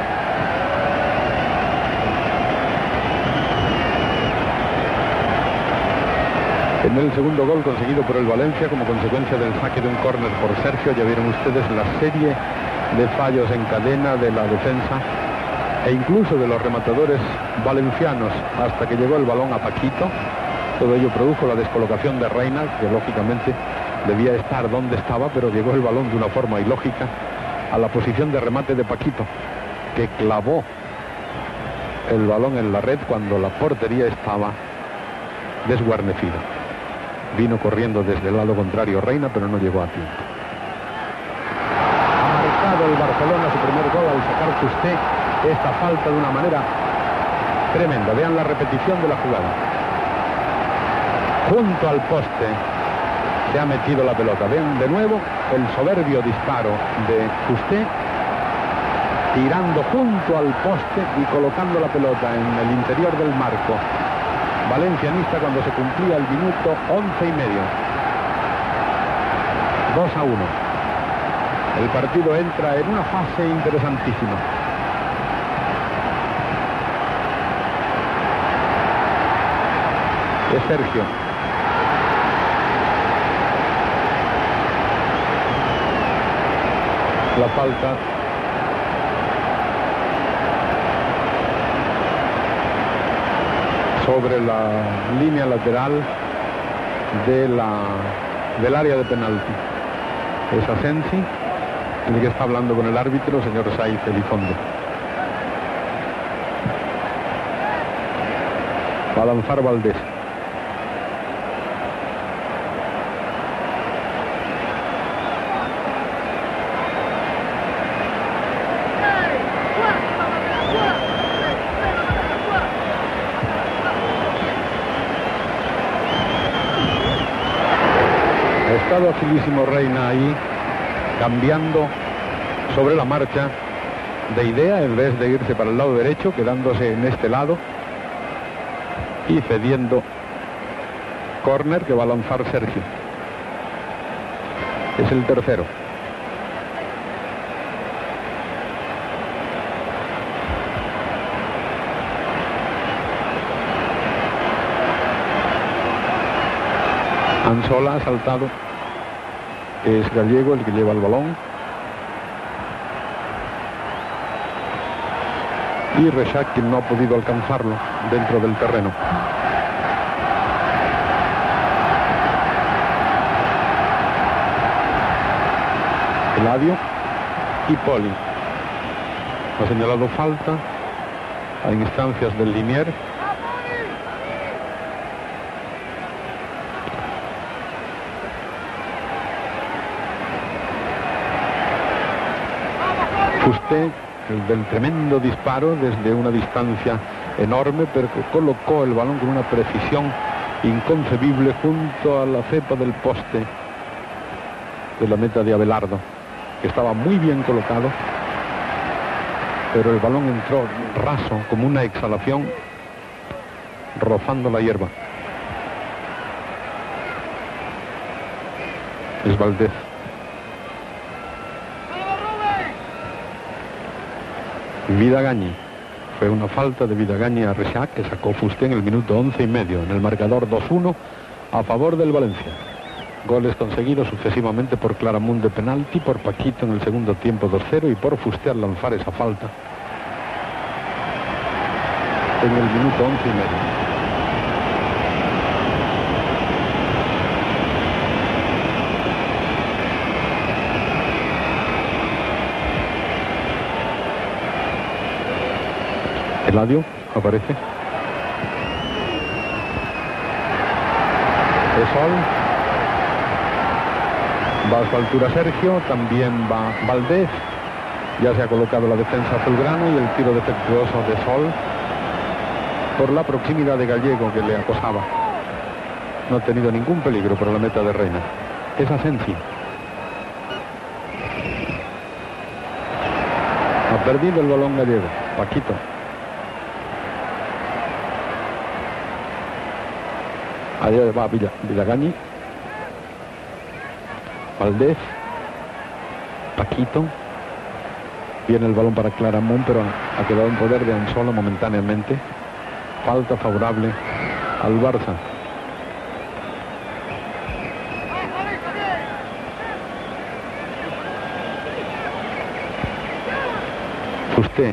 En el segundo gol conseguido por el Valencia como consecuencia del saque de un córner por Sergio, ya vieron ustedes la serie de fallos en cadena de la defensa e incluso de los rematadores valencianos hasta que llegó el balón a Paquito. Todo ello produjo la descolocación de Reina, que lógicamente debía estar donde estaba, pero llegó el balón de una forma ilógica a la posición de remate de Paquito, que clavó el balón en la red cuando la portería estaba desguarnecida. Vino corriendo desde el lado contrario Reina, pero no llegó a tiempo. Ha marcado el Barcelona su primer gol al sacar Fusté esta falta de una manera tremenda. Vean la repetición de la jugada. Junto al poste se ha metido la pelota. Ven de nuevo el soberbio disparo de Fusté, tirando junto al poste y colocando la pelota en el interior del marco valencianista cuando se cumplía el minuto once y medio. dos a uno. El partido entra en una fase interesantísima. Es Sergio. La falta sobre la línea lateral de la, del área de penalti. Es Asensi el que está hablando con el árbitro, señor Saiz Elizondo. Va a lanzar Valdés. Agilísimo Reina ahí, cambiando sobre la marcha de idea en vez de irse para el lado derecho, quedándose en este lado y cediendo córner que va a lanzar Sergio. Es el tercero. Anzola ha saltado. Es Gallego el que lleva el balón. Y Rechac quien no ha podido alcanzarlo dentro del terreno. Eladio y Poli. Ha señalado falta a instancias del Linier. Fusté, el del tremendo disparo desde una distancia enorme, pero que colocó el balón con una precisión inconcebible junto a la cepa del poste de la meta de Abelardo, que estaba muy bien colocado, pero el balón entró raso como una exhalación rozando la hierba. Es Valdés. Vidagañi. Fue una falta de Vidagañi a Rexach, que sacó Fusté en el minuto once y medio. En el marcador dos uno a favor del Valencia. Goles conseguidos sucesivamente por Claramunt de penalti, por Paquito en el segundo tiempo dos cero y por Fusté al lanzar esa falta en el minuto once y medio. Eladio aparece. Esol. Va a su altura Sergio, también va Valdés. Ya se ha colocado la defensa azulgrana y el tiro defectuoso de Sol por la proximidad de Gallego, que le acosaba. No ha tenido ningún peligro por la meta de Reina. Es Asensi. Ha perdido el balón Gallego. Paquito. Allá va Vidagañi. Valdés. Paquito. Viene el balón para Claramunt, pero ha quedado en poder de Ansola momentáneamente. Falta favorable al Barça. Fusté.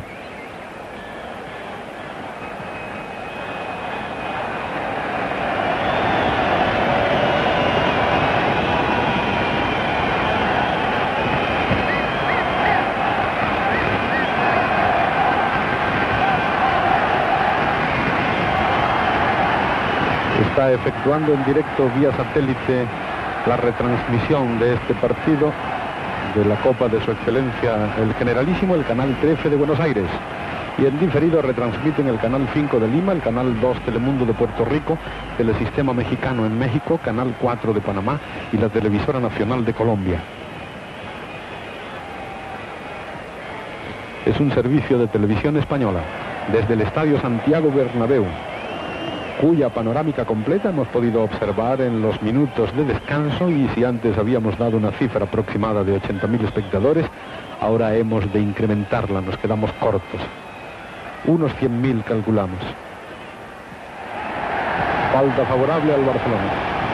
Está efectuando en directo vía satélite la retransmisión de este partido de la Copa de Su Excelencia el Generalísimo, el canal trece de Buenos Aires, y en diferido retransmiten el canal cinco de Lima, el canal dos Telemundo de Puerto Rico, Telesistema Mexicano en México, canal cuatro de Panamá y la Televisora Nacional de Colombia. Es un servicio de televisión española desde el Estadio Santiago Bernabéu, cuya panorámica completa hemos podido observar en los minutos de descanso, y si antes habíamos dado una cifra aproximada de ochenta mil espectadores, ahora hemos de incrementarla, nos quedamos cortos. Unos cien mil calculamos. Falta favorable al Barcelona.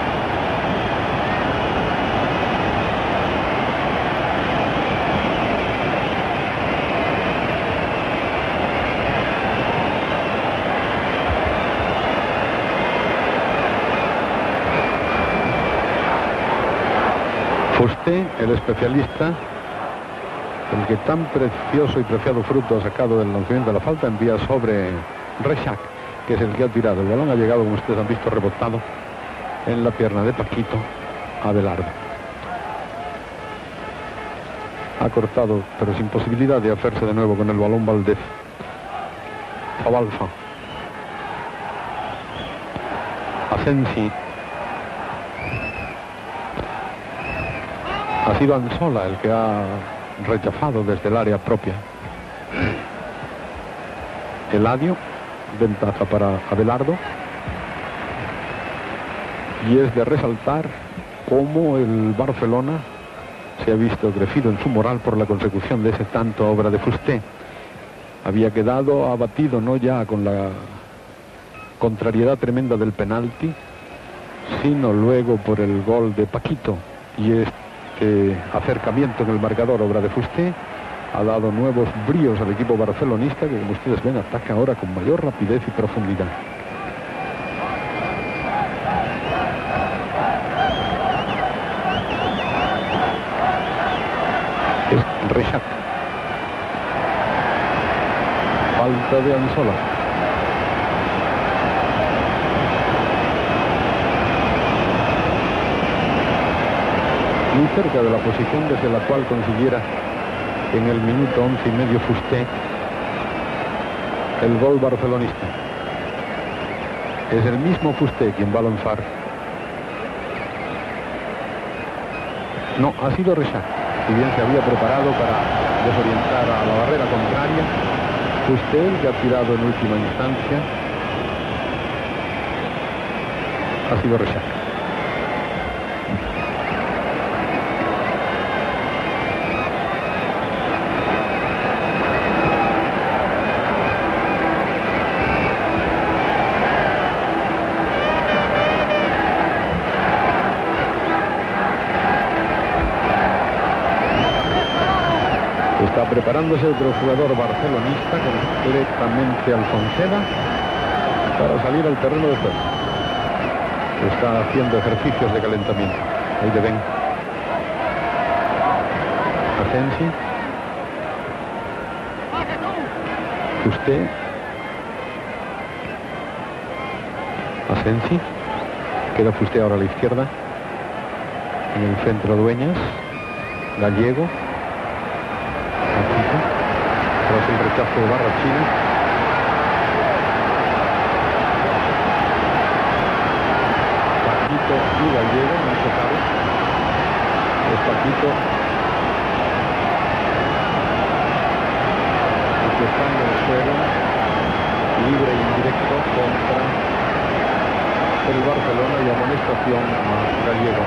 Fusté, el especialista, el que tan precioso y preciado fruto ha sacado del lanzamiento de la falta, envía sobre Rexach, que es el que ha tirado. El balón ha llegado, como ustedes han visto, rebotado en la pierna de Paquito Abelardo. Ha cortado, pero sin posibilidad de hacerse de nuevo con el balón Valdés. Zabalza. Asensi. Ha sido Ansola el que ha rechazado desde el área propia. Eladio, ventaja para Abelardo. Y es de resaltar cómo el Barcelona se ha visto crecido en su moral por la consecución de ese tanto obra de Fusté. Había quedado abatido no ya con la contrariedad tremenda del penalti, sino luego por el gol de Paquito. Y este acercamiento en el marcador, obra de Fusté, ha dado nuevos bríos al equipo barcelonista, que como ustedes ven ataca ahora con mayor rapidez y profundidad. Es Rexach. Falta de Ansola. Muy cerca de la posición desde la cual consiguiera en el minuto once y medio Fusté el gol barcelonista. Es el mismo Fusté quien va a lanzar. No, ha sido Rexach, si bien se había preparado para desorientar a la barrera contraria. Fusté el que ha tirado en última instancia. Ha sido rechazo. Está preparándose otro jugador barcelonista, completamente Alfonseda, para salir al terreno de juego. Está haciendo ejercicios de calentamiento. Ahí le ven. Asensi. Usted. Asensi. Queda Fusté ahora a la izquierda. En el centro Dueñas. Gallego. Tras el rechazo de Barrachina. Paquito y Gallego, no se sabe. Es Paquito. Que está en el suelo, libre e indirecto contra el Barcelona y amonestación a Gallego.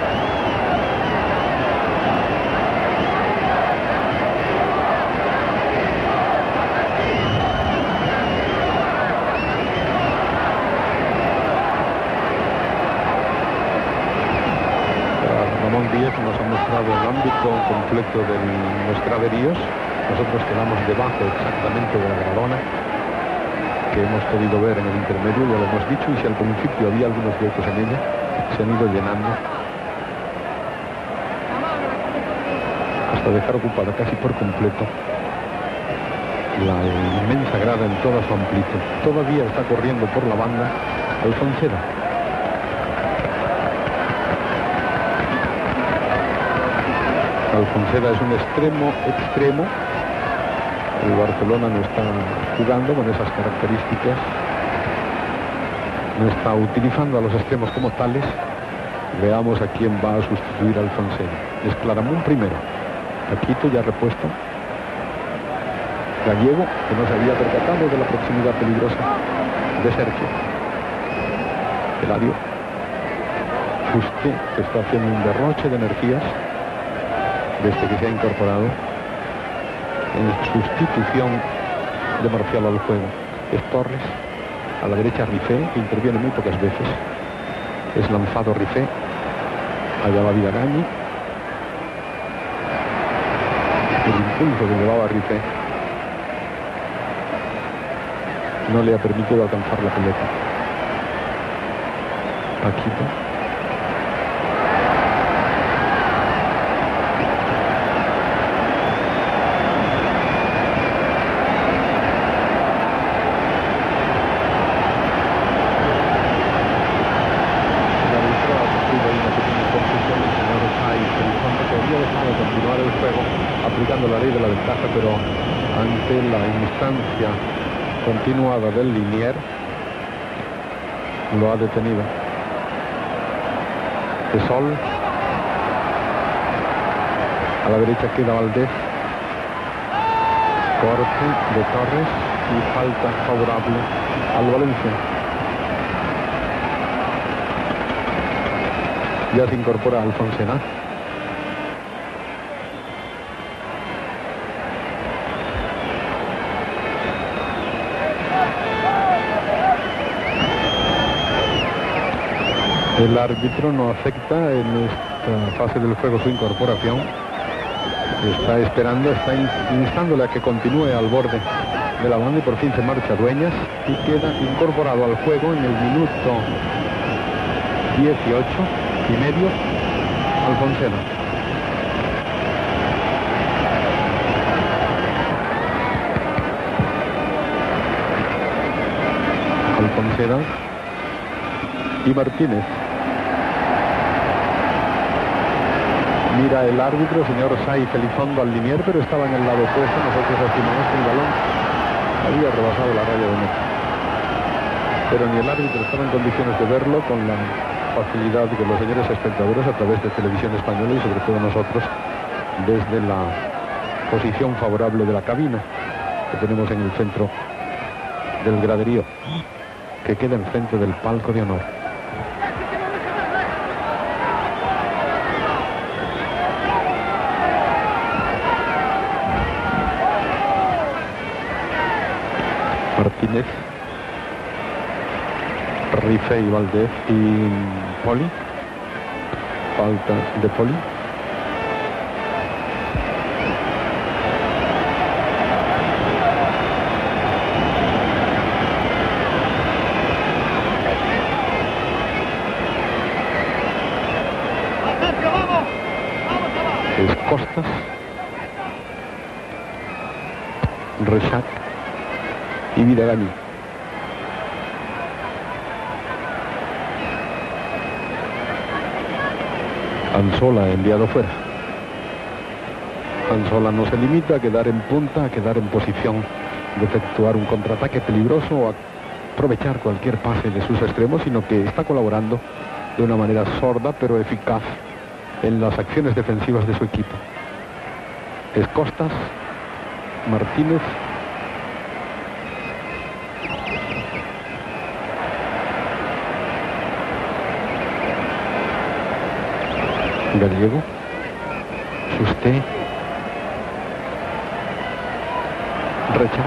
Díaz nos ha mostrado el ámbito completo de los graderíos. Nosotros quedamos debajo exactamente de la gradona que hemos podido ver en el intermedio, ya lo hemos dicho, y si al principio había algunos huecos en ella, se han ido llenando hasta dejar ocupada casi por completo la inmensa grada en toda su amplitud. Todavía está corriendo por la banda Alfonseda. Alfonseda es un extremo extremo. El Barcelona no está jugando con esas características, no está utilizando a los extremos como tales. Veamos a quién va a sustituir a Alfonseda. Es Claramunt primero. Paquito ya repuesto. Gallego, que no se había percatado de la proximidad peligrosa de Sergio. Eladio. Fusté, que está haciendo un derroche de energías desde que se ha incorporado en sustitución de Marcial al juego. Es Torres, a la derecha Rifé, que interviene muy pocas veces. Es lanzado Rifé, allá va Vidagañi. El impulso que llevaba Rifé no le ha permitido alcanzar la pelota. Paquito. Aplicando la ley de la ventaja, pero ante la instancia continuada del Linier lo ha detenido. De Sol, a la derecha queda Valdés, corte de Torres y falta favorable al Valencia. Ya se incorpora Alfonseda. El árbitro no acepta en esta fase del juego su incorporación. Está esperando, está instándole a que continúe al borde de la banda y por fin se marcha Dueñas y queda incorporado al juego en el minuto dieciocho y medio Alfonseda. Alfonseda y Martínez. Mira el árbitro, señor Saiz Elizondo al Linier, pero estaba en el lado opuesto. Nosotros estimamos que el balón había rebasado la raya de meta. Pero ni el árbitro estaba en condiciones de verlo con la facilidad que los señores espectadores a través de Televisión Española y sobre todo nosotros desde la posición favorable de la cabina que tenemos en el centro del graderío, que queda enfrente del palco de honor. Martínez, Rifey, Valdez y Poli. Falta de Poli. Es Costas, Reixac y Vidagañi. Anzola enviado fuera. Anzola no se limita a quedar en punta, a quedar en posición de efectuar un contraataque peligroso o a aprovechar cualquier pase de sus extremos, sino que está colaborando de una manera sorda pero eficaz en las acciones defensivas de su equipo. Es Costas, Martínez, Gallego, Susté, Reixac,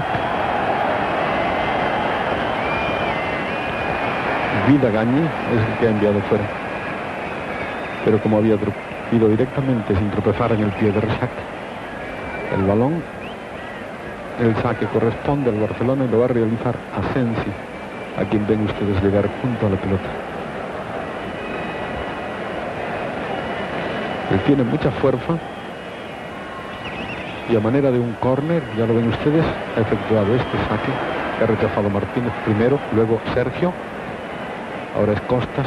Vidagañi es el que ha enviado fuera, pero como había ido directamente sin tropezar en el pie de Reixac, el balón, el saque corresponde al Barcelona y lo va a realizar Asensi, a quien ven ustedes llegar junto a la pelota. Él tiene mucha fuerza y a manera de un córner, ya lo ven ustedes, ha efectuado este saque que ha rechazado Martínez primero, luego Sergio, ahora es Costas.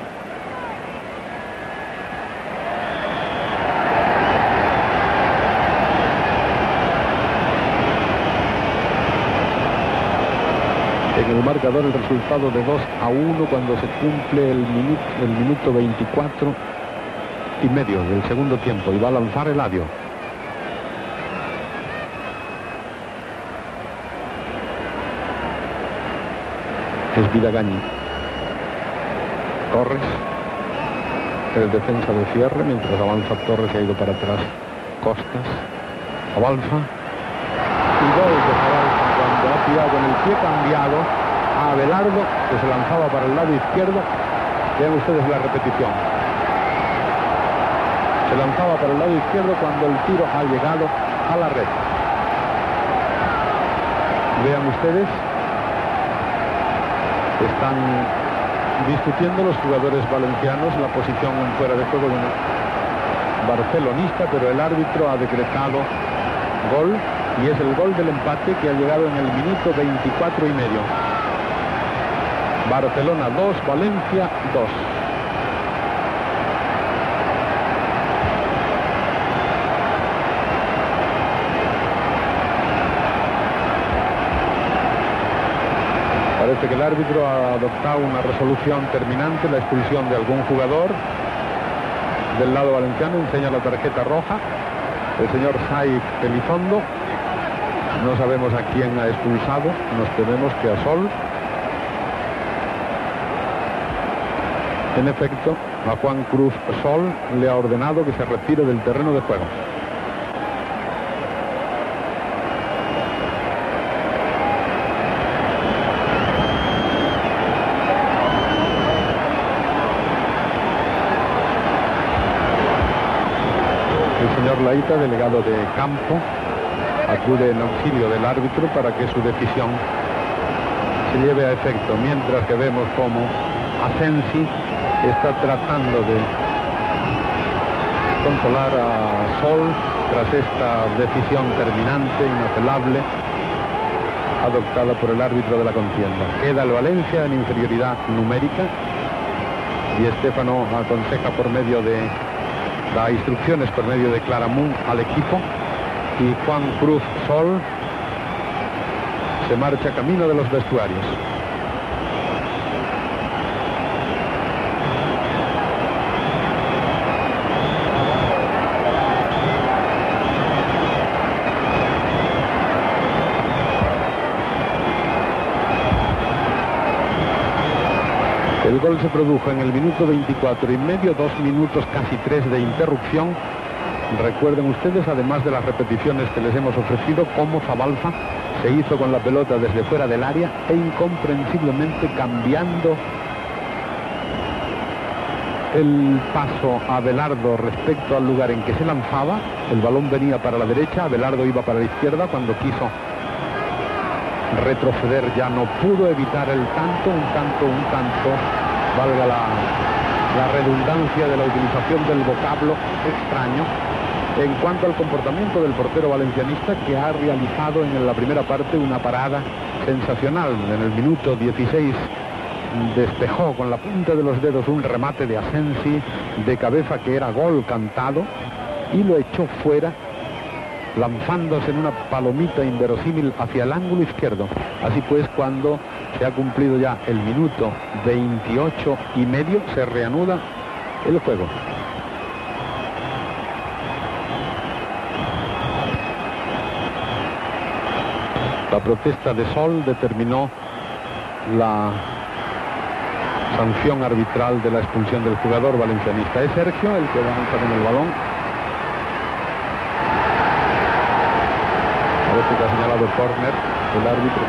En el marcador el resultado de dos a uno cuando se cumple el minuto, el minuto veinticuatro y medio del segundo tiempo y va a lanzar Eladio. Es Vidagañi. Torres, el defensa de cierre, mientras avanza Torres, se ha ido para atrás Costas, avanza y gol de Zabalza cuando ha tirado con el pie cambiado a Abelardo, que se lanzaba para el lado izquierdo. Vean ustedes la repetición. Se lanzaba para el lado izquierdo cuando el tiro ha llegado a la red. Vean ustedes, están discutiendo los jugadores valencianos la posición en fuera de juego de un barcelonista, pero el árbitro ha decretado gol y es el gol del empate que ha llegado en el minuto veinticuatro y medio. Barcelona dos, Valencia dos. Parece que el árbitro ha adoptado una resolución terminante, la expulsión de algún jugador del lado valenciano. Enseña la tarjeta roja el señor Saif Elizondo. No sabemos a quién ha expulsado, nos tememos que a Sol. En efecto, a Juan Cruz Sol le ha ordenado que se retire del terreno de juego. Laita, delegado de campo, acude en auxilio del árbitro para que su decisión se lleve a efecto, mientras que vemos cómo Asensi está tratando de consolar a Sol tras esta decisión terminante, inapelable, adoptada por el árbitro de la contienda. Queda el Valencia en inferioridad numérica y Estéfano aconseja por medio de da instrucciones por medio de Claramunt al equipo y Juan Cruz Sol se marcha camino de los vestuarios. El gol se produjo en el minuto veinticuatro y medio, dos minutos casi tres de interrupción. Recuerden ustedes, además de las repeticiones que les hemos ofrecido, cómo Zabalza se hizo con la pelota desde fuera del área e incomprensiblemente cambiando el paso a Abelardo respecto al lugar en que se lanzaba. El balón venía para la derecha, Abelardo iba para la izquierda. Cuando quiso retroceder ya no pudo evitar el tanto, un tanto, un tanto, valga la, la redundancia de la utilización del vocablo extraño, en cuanto al comportamiento del portero valencianista, que ha realizado en la primera parte una parada sensacional. En el minuto dieciséis despejó con la punta de los dedos un remate de Asensi de cabeza que era gol cantado y lo echó fuera, lanzándose en una palomita inverosímil hacia el ángulo izquierdo. Así pues, cuando se ha cumplido ya el minuto veintiocho y medio, se reanuda el juego. La protesta de Sol determinó la sanción arbitral de la expulsión del jugador valencianista. Es Sergio el que avanza con el balón. Parece que ha señalado córner el árbitro.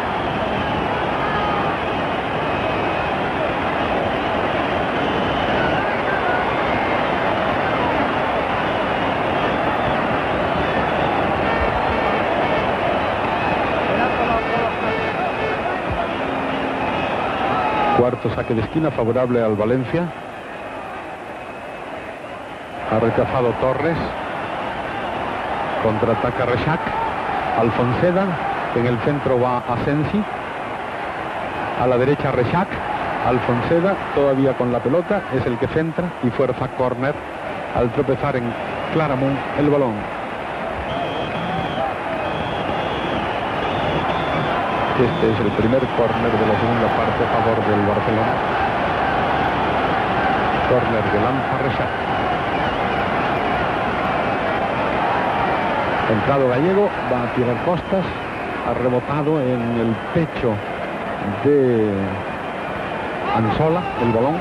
Cuarto saque de esquina favorable al Valencia. Ha rechazado Torres. Contraataca Rexach. Alfonseda. En el centro va Asensi. A la derecha Rexach. Alfonseda todavía con la pelota. Es el que centra y fuerza córner al tropezar en Claramunt el balón. Este es el primer córner de la segunda parte a favor del Barcelona. Córner de lanza Rexach. Entrado Gallego, va a tirar costas, ha rebotado en el pecho de Ansola el balón.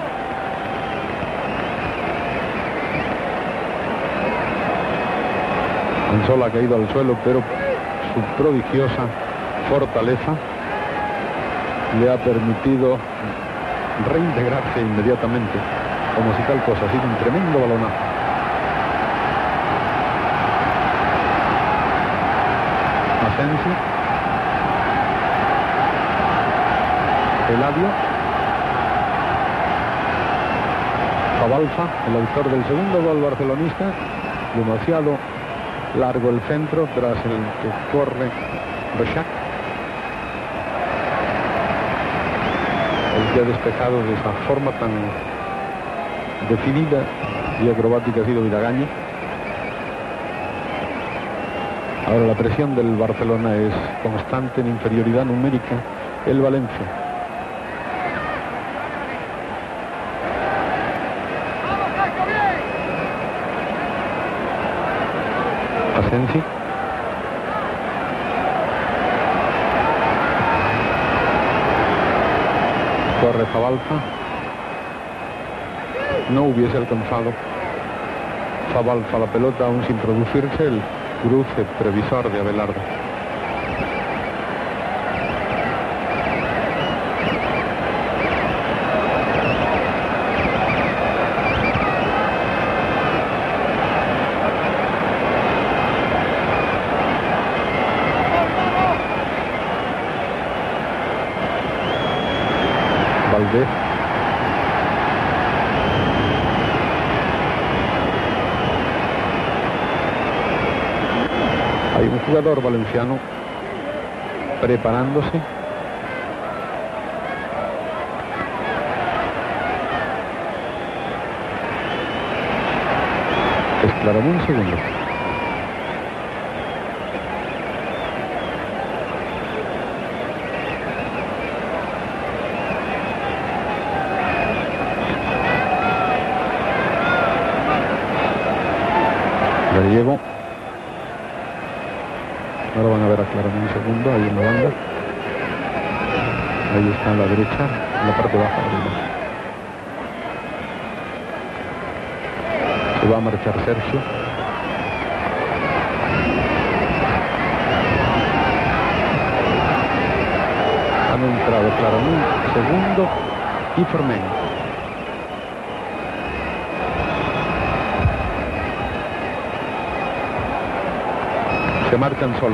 Ansola ha caído al suelo, pero su prodigiosa fortaleza le ha permitido reintegrarse inmediatamente, como si tal cosa. Ha sido un tremendo balonazo. Asensi. Eladio. Zabalza, el autor del segundo gol barcelonista. Demasiado largo el centro tras el que corre Rexach. El que ha despejado de esa forma tan definida y acrobática ha sido Viragañez. Ahora la presión del Barcelona es constante, en inferioridad numérica el Valencia. Asensi. Corre Zabalza. No hubiese alcanzado Zabalza la pelota aún sin producirse el cruce previsor de Abelardo. Valdés. Hay un jugador valenciano preparándose. Espérame un segundo. Gallego. Ahora van a ver a Claramunt un segundo, ahí en la banda. Ahí está a la derecha, en la parte baja arriba. Se va a marchar Sergio. han entrado Claramunt segundo y Forment. Se marcan sola.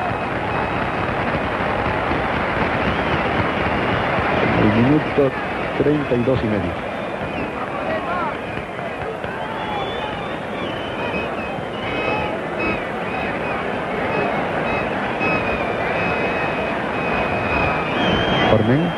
El minuto treinta y dos y medio. Forment.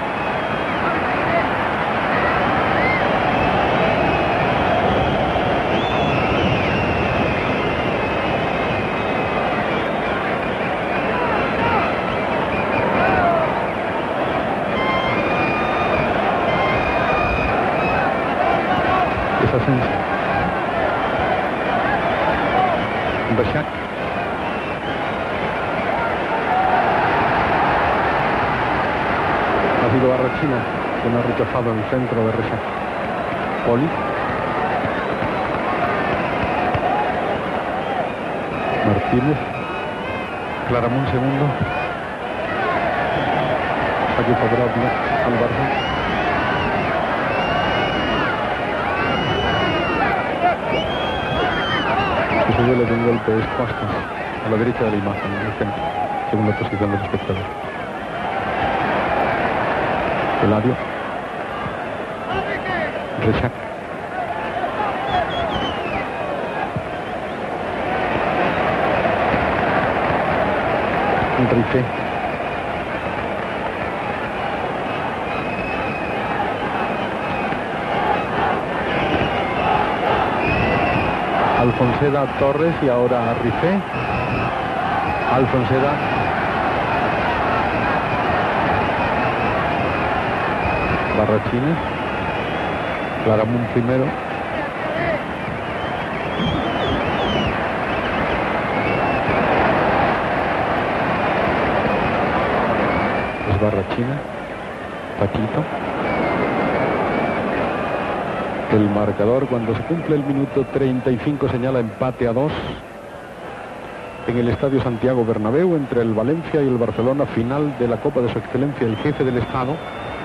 Rechac. Ha sido Barrachina quien ha rechazado el centro de Rechac. Poli. Martínez. Claramunt segundo. Aquí favorable al Barça. Se duele de un golpe es Costas, a la derecha de la imagen, en el centro, según la posición del espectador. Eladio. Rechac. Rifé. Alfonseda, Torres y ahora Rifé. Alfonseda. Barrachina. Claramunt primero. Es Barrachina. Paquito. El marcador, cuando se cumple el minuto treinta y cinco, señala empate a dos en el Estadio Santiago Bernabéu entre el Valencia y el Barcelona, final de la Copa de Su Excelencia el Jefe del Estado.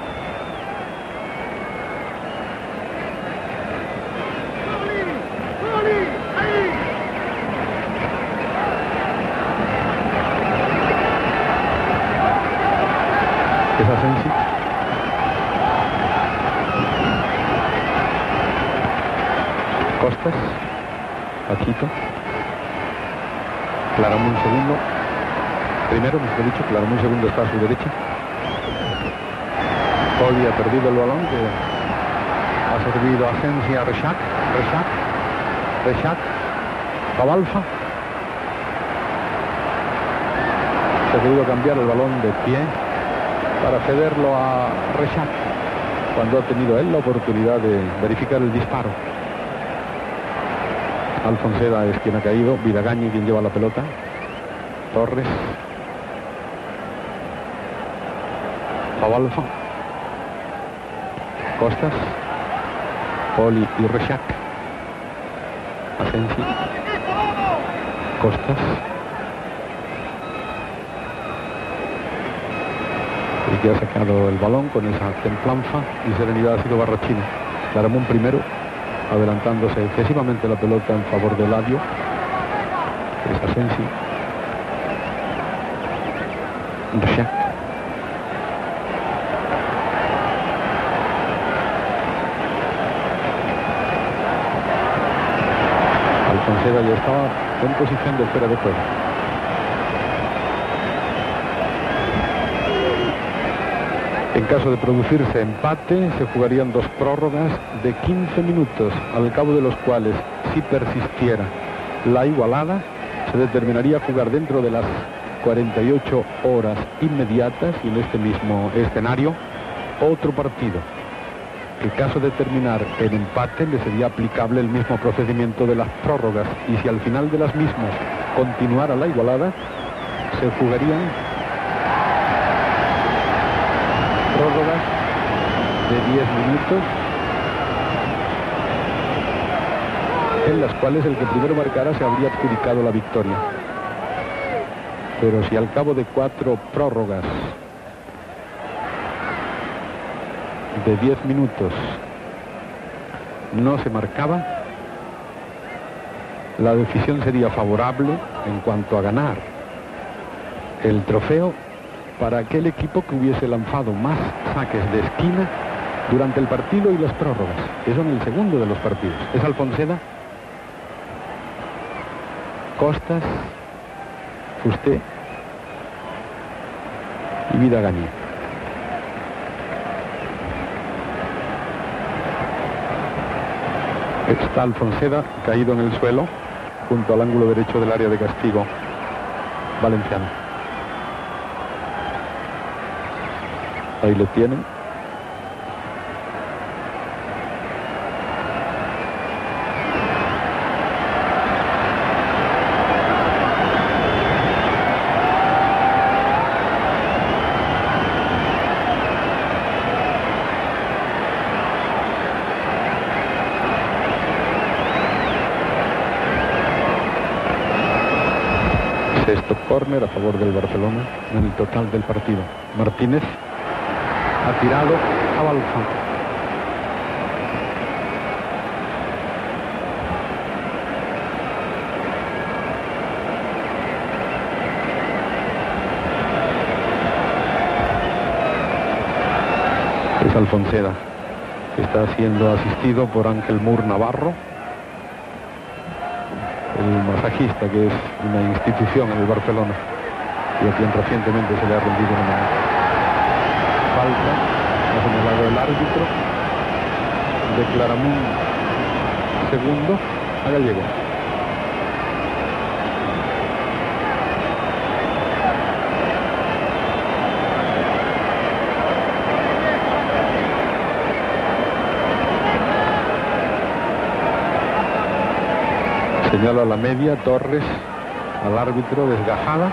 Es Asensi. Costas, Paquito, Claramunt segundo, primero, mejor dicho, Claramunt segundo está a su derecha. Poli ha perdido el balón, que ha servido a Asensi, a Rechac, Rechac, Rechac, Pabalfa. Se ha querido cambiar el balón de pie para cederlo a Rechac, cuando ha tenido él la oportunidad de verificar el disparo. Alfonseda es quien ha caído, Vidagañi quien lleva la pelota. Torres. Pabalfa. Costas. Poli y Rechac. Asensi. Costas. El que ha sacado el balón con esa templanza y serenidad ha sido Barrachina. Claramunt primero, adelantándose excesivamente la pelota en favor de Eladio. Es Asensi. Rechac. Alfonseda ya estaba en posición de fuera de juego. En caso de producirse empate, se jugarían dos prórrogas de quince minutos, al cabo de los cuales, si persistiera la igualada, se determinaría jugar dentro de las cuarenta y ocho horas inmediatas y en este mismo escenario otro partido. En caso de terminar en empate, le sería aplicable el mismo procedimiento de las prórrogas, y si al final de las mismas continuara la igualada, se jugarían prórrogas de diez minutos, en las cuales el que primero marcara se habría adjudicado la victoria. Pero si al cabo de cuatro prórrogas de diez minutos no se marcaba, la decisión sería favorable en cuanto a ganar el trofeo para aquel equipo que hubiese lanzado más saques de esquina durante el partido y las prórrogas, que son el segundo de los partidos. Es Alfonseda, Costas, Fusté y Vidagañi. Está Alfonseda caído en el suelo junto al ángulo derecho del área de castigo valenciano. Ahí lo tienen. Sexto córner a favor del Barcelona en el total del partido. Martínez ha tirado a Balfa. Es Alfonseda, que está siendo asistido por Ángel Mur Navarro, el masajista, que es una institución en el Barcelona y a quien recientemente se le ha rendido una mano. Falta, ha señalado el árbitro de Claramunt segundo a Gallego. Señala la media, Torres al árbitro, desgajada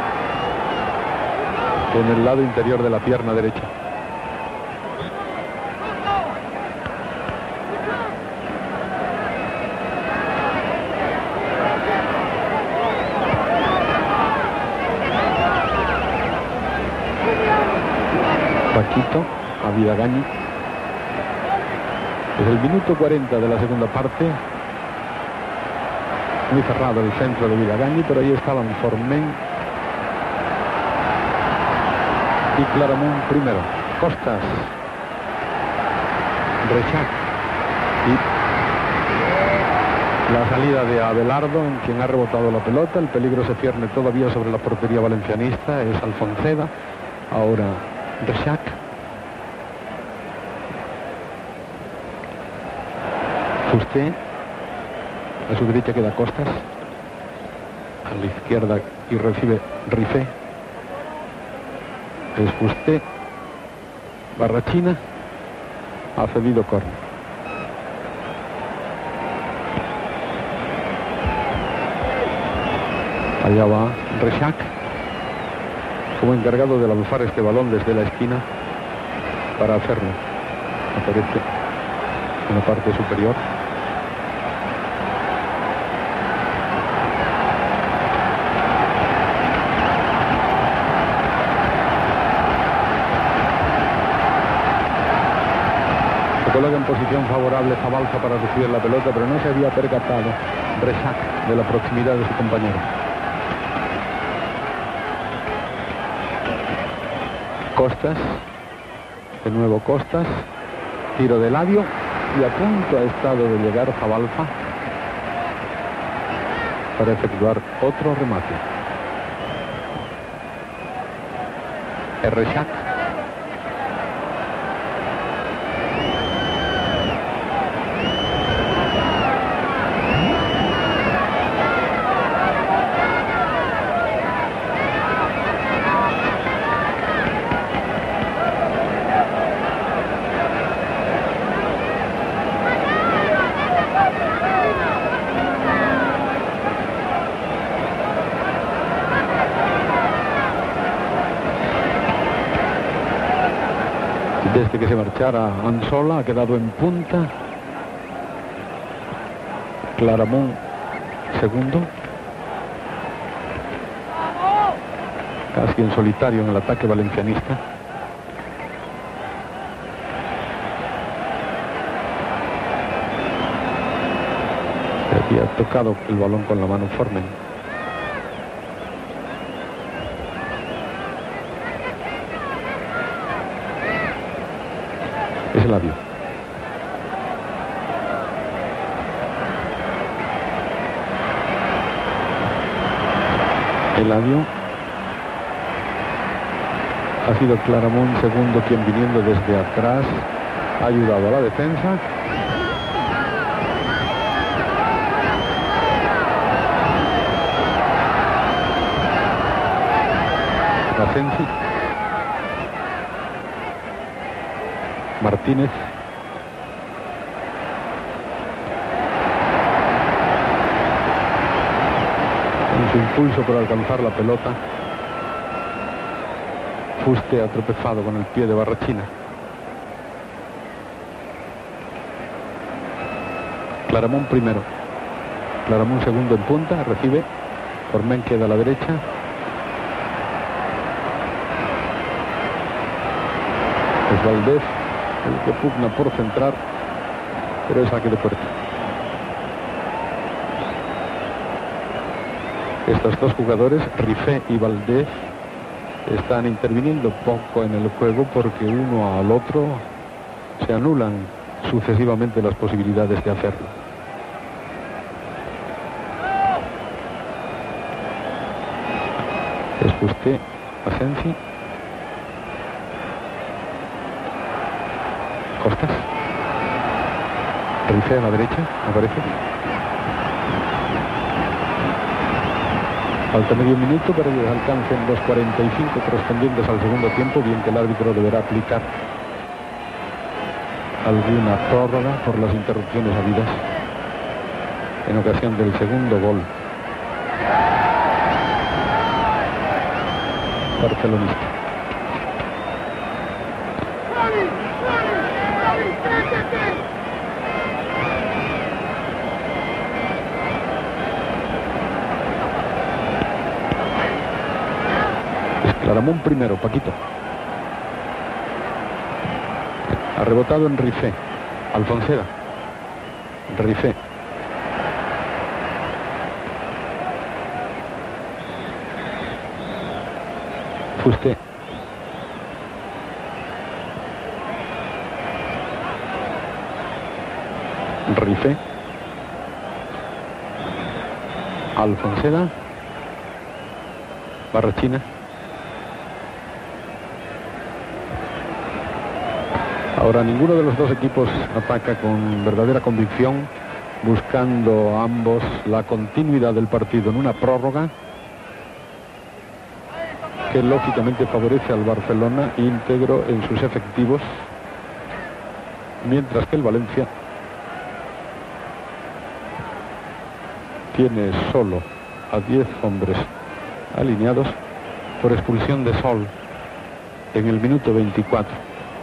en el lado interior de la pierna derecha. Paquito a Vidagañi. Es el minuto cuarenta de la segunda parte. Muy cerrado el centro de Vidagañi, pero ahí estaban Formen y Claramunt primero. Costas, Rechac y la salida de Abelardo, en quien ha rebotado la pelota. El peligro se cierne todavía sobre la portería valencianista. Es Alfonseda, ahora Rechac. Fusté. A su derecha queda Costas, a la izquierda y recibe Rifé. Es Fusté. Barrachina ha cedido córner. Allá va Rechac, como encargado de lanzar este balón desde la esquina para hacerlo. Aparece en la parte superior. Coloca en posición favorable Zabalza para recibir la pelota, pero no se había percatado Rechac de la proximidad de su compañero. Costas, de nuevo Costas, tiro de labio y a punto ha estado de llegar Zabalza para efectuar otro remate. Rechac. Desde que se marchara Ansola ha quedado en punta Claramunt segundo, casi en solitario en el ataque valencianista. Aquí ha tocado el balón con la mano Formen. Es Eladio. Eladio. Ha sido Claramunt segundo quien, viniendo desde atrás, ha ayudado a la defensa. Asensi. Martínez. En su impulso por alcanzar la pelota, Fuste ha tropezado con el pie de Barrachina. Claramunt primero. Claramunt segundo en punta, recibe. Formen queda a la derecha. Es Valdés el que pugna por centrar, pero es saque de puerta. Estos dos jugadores, Rifé y Valdés, están interviniendo poco en el juego porque uno al otro se anulan sucesivamente las posibilidades de hacerlo. Es Fuste, Asensi. Costas. Rifé a la derecha, aparece. Falta medio minuto para que alcancen los cuarenta y cinco correspondientes al segundo tiempo, bien que el árbitro deberá aplicar alguna prórroga por las interrupciones habidas en ocasión del segundo gol barcelonista. Claramunt primero, Paquito. Ha rebotado en Rifé. Alfonseda. Rifé. Fuste. Rifé. Alfonseda. Barrachina. Ahora ninguno de los dos equipos ataca con verdadera convicción, buscando ambos la continuidad del partido en una prórroga que lógicamente favorece al Barcelona íntegro en sus efectivos, mientras que el Valencia tiene solo a diez hombres alineados por expulsión de Sol en el minuto veinticuatro.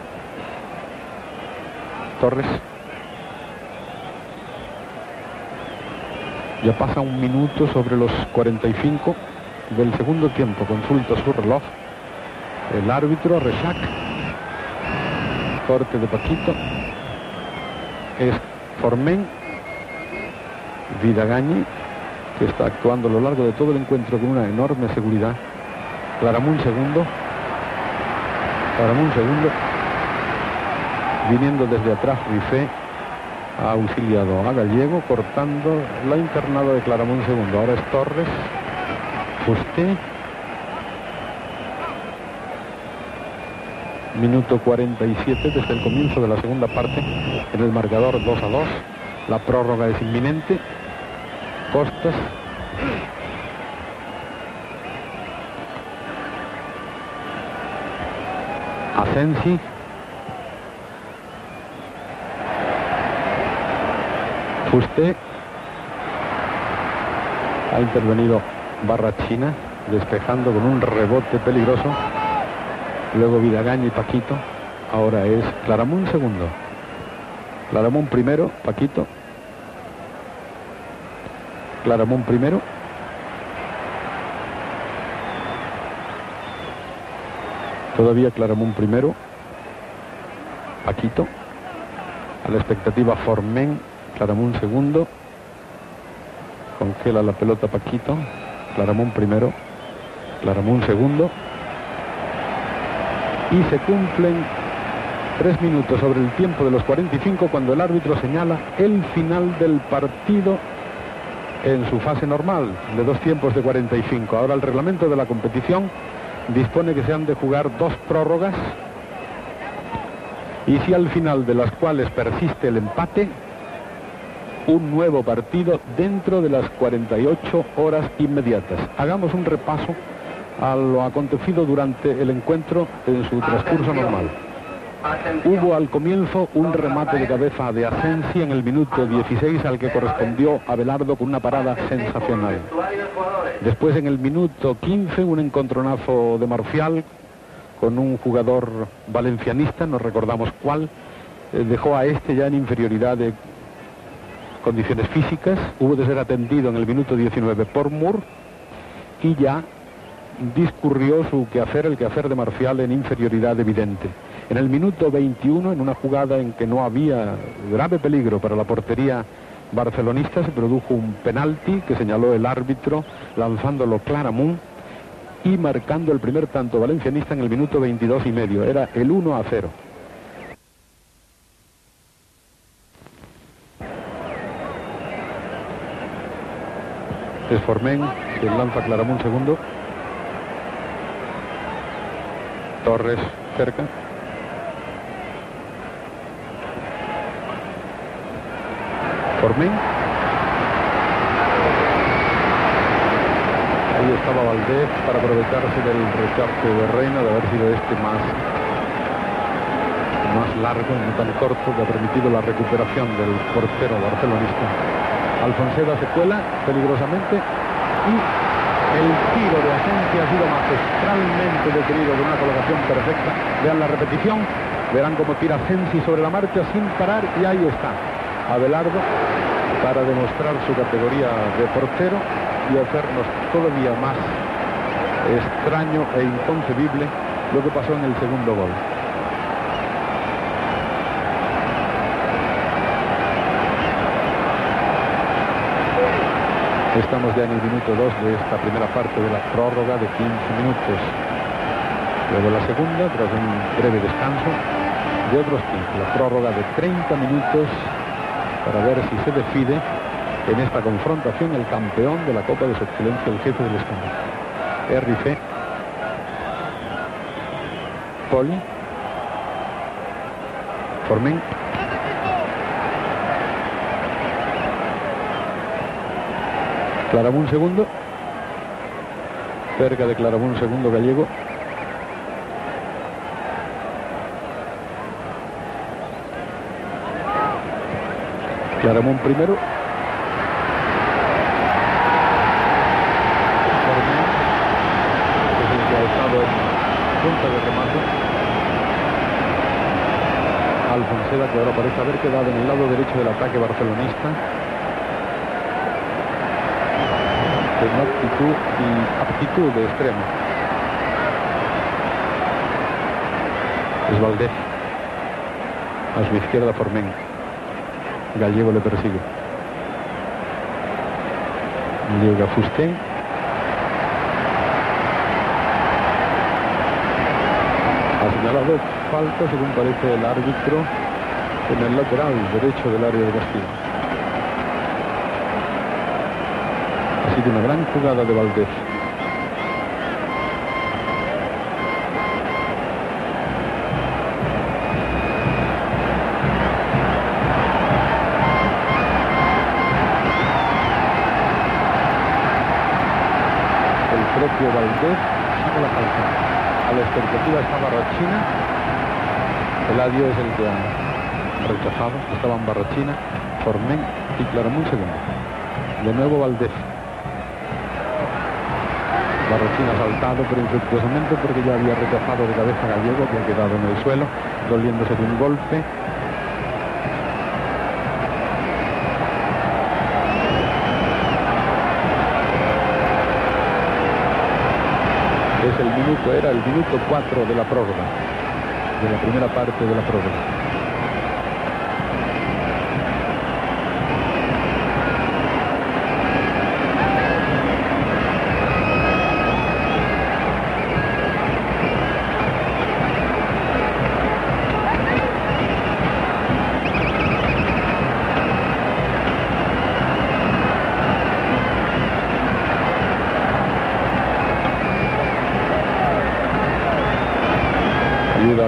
Torres. Ya pasa un minuto sobre los cuarenta y cinco del segundo tiempo. Consulta su reloj el árbitro, Rechac. Corte de Paquito. Es Formen. Vidagañi, que está actuando a lo largo de todo el encuentro con una enorme seguridad. Claramunt segundo. Claramunt segundo. Viniendo desde atrás, Rifé ha auxiliado a Gallego, cortando la internada de Claramunt segundo. Ahora es Torres. Fuste. Minuto cuarenta y siete desde el comienzo de la segunda parte. En el marcador dos a dos. La prórroga es inminente. Costas. Asensi. Fuste. Ha intervenido Barrachina, despejando con un rebote peligroso. Luego Vidagañi y Paquito. Ahora es Claramunt segundo. Claramunt primero, Paquito. Claramunt primero. Todavía Claramunt primero. Paquito. A la expectativa Formen. Claramunt segundo. Congela la pelota Paquito. Claramunt primero, Claramunt segundo. Y se cumplen tres minutos sobre el tiempo de los cuarenta y cinco cuando el árbitro señala el final del partido en su fase normal de dos tiempos de cuarenta y cinco. Ahora el reglamento de la competición dispone que se han de jugar dos prórrogas y si al final de las cuales persiste el empate, un nuevo partido dentro de las cuarenta y ocho horas inmediatas. Hagamos un repaso a lo acontecido durante el encuentro en su transcurso normal. Hubo al comienzo un remate de cabeza de Asensi en el minuto dieciséis al que correspondió a Abelardo con una parada sensacional. Después en el minuto quince un encontronazo de Marcial con un jugador valencianista, no recordamos cuál, eh, dejó a este ya en inferioridad de condiciones físicas. Hubo de ser atendido en el minuto diecinueve por Moore y ya discurrió su quehacer, el quehacer de Marcial en inferioridad evidente. En el minuto veintiuno, en una jugada en que no había grave peligro para la portería barcelonista, se produjo un penalti que señaló el árbitro, lanzándolo Claramunt y marcando el primer tanto valencianista en el minuto veintidós y medio. Era el uno a cero. Es Forment quien lanza Claramunt segundo. Torres cerca. Forment. Ahí estaba Valdés para aprovecharse del rechazo de Reina, de haber sido este más, más largo, no tan corto, que ha permitido la recuperación del portero barcelonista. Alfonseda se cuela peligrosamente y el tiro de Asensi ha sido magistralmente detenido de una colocación perfecta. Vean la repetición, verán cómo tira Asensi sobre la marcha sin parar y ahí está Abelardo para demostrar su categoría de portero y hacernos todavía más extraño e inconcebible lo que pasó en el segundo gol. Estamos ya en el minuto dos de esta primera parte de la prórroga de quince minutos. Luego la segunda, tras un breve descanso, de otros quince. La prórroga de treinta minutos para ver si se decide en esta confrontación el campeón de la Copa de su Excelencia, el jefe del Estado. Errife. Poli. Forment. Claramunt segundo. Cerca de Claramunt segundo Gallego. Claramunt primero. Forment, que es el que ha estado en punta de remate. Alfonseda, que ahora parece haber quedado en el lado derecho del ataque barcelonista, con actitud y aptitud de extremo. Es Valdés. A su izquierda Forment. Gallego le persigue. Llega Fuster. Ha señalado falta, según parece el árbitro, en el lateral derecho del área de Castilla. Ha sido una gran jugada de Valdés. El propio Valdés saca la falta. A la expectativa está Barrachina. Eladio es el que ha rechazado. Estaban Barrachina, Forment y Claramunt segundo. De nuevo Valdés. Barrachina ha saltado pero infructuosamente porque ya había rechazado de cabeza a Gallego, que ha quedado en el suelo, doliéndose de un golpe. Es el minuto, era el minuto cuatro de la prórroga, de la primera parte de la prórroga.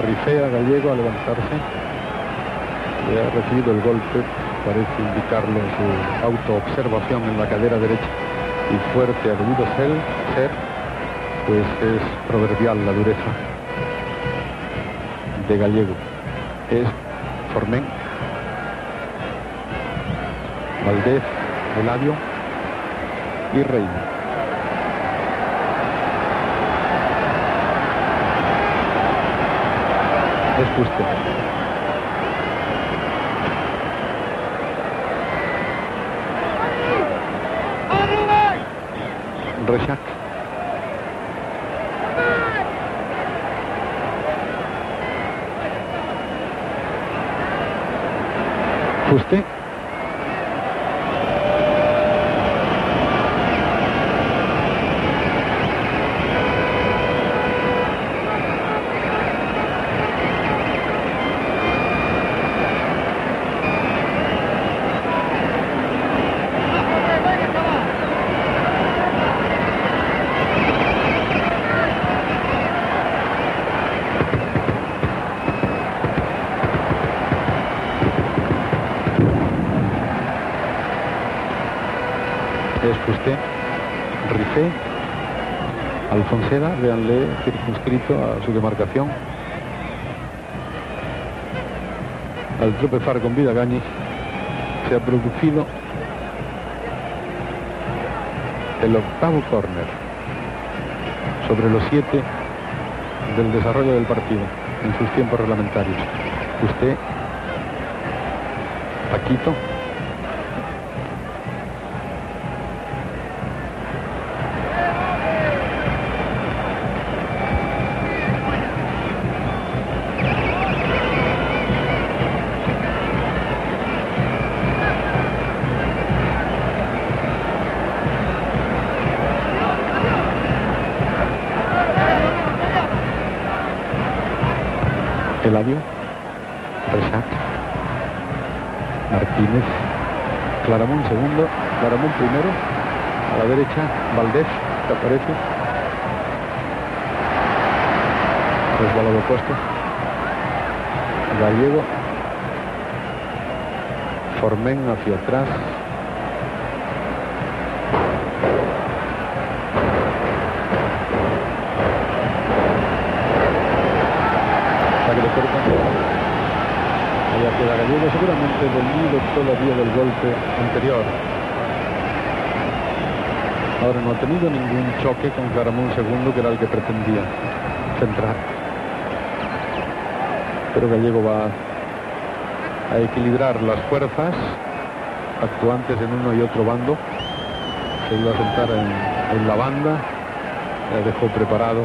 Rifé a Gallego a levantarse. Le ha recibido el golpe, parece indicarlo su autoobservación en la cadera derecha, y fuerte ha debido ser, ser, pues es proverbial la dureza de Gallego. Es Formen, Valdez, Eladio y Reina. Es Fuste. Reixac. Fuste. Es Fuste, Rifé, Alfonseda, véanle circunscrito a su demarcación. Al tropezar con Vidagañez se ha producido el octavo córner sobre los siete del desarrollo del partido en sus tiempos reglamentarios. Fuste, Paquito, Eladio, Reixac, Martínez, Claramunt segundo, Claramunt primero, a la derecha Valdez, que aparece, resbalado puesto, Gallego, Formen hacia atrás, allá queda Gallego, seguramente dolido todavía del golpe anterior. Ahora no ha tenido ningún choque con Claramunt segundo, que era el que pretendía centrar, pero Gallego va a equilibrar las fuerzas actuantes en uno y otro bando. Se iba a sentar en, en la banda, ya dejó preparado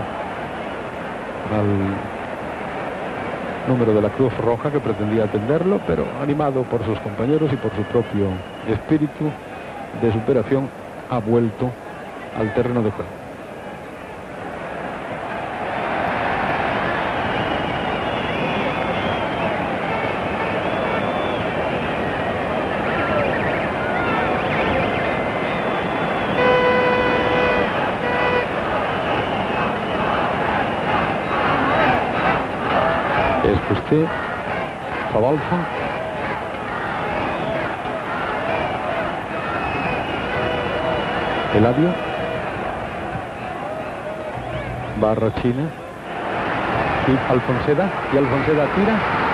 al número de la Cruz Roja, que pretendía atenderlo, pero animado por sus compañeros y por su propio espíritu de superación, ha vuelto al terreno de juego. Es Fuste, Zabalza, Eladio, Barrachina y Alfonseda, y Alfonseda tira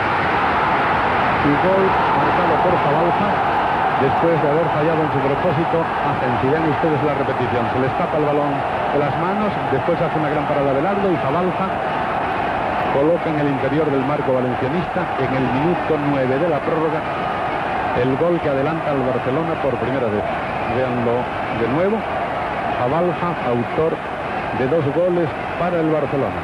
y gol marcado por Zabalza después de haber fallado en su propósito. Hacen, si ven ustedes la repetición, se le escapa el balón de las manos, después hace una gran parada Belardo y Zabalza coloca en el interior del marco valencianista, en el minuto nueve de la prórroga, el gol que adelanta al Barcelona por primera vez. Véanlo de nuevo. Zabalza, autor de dos goles para el Barcelona.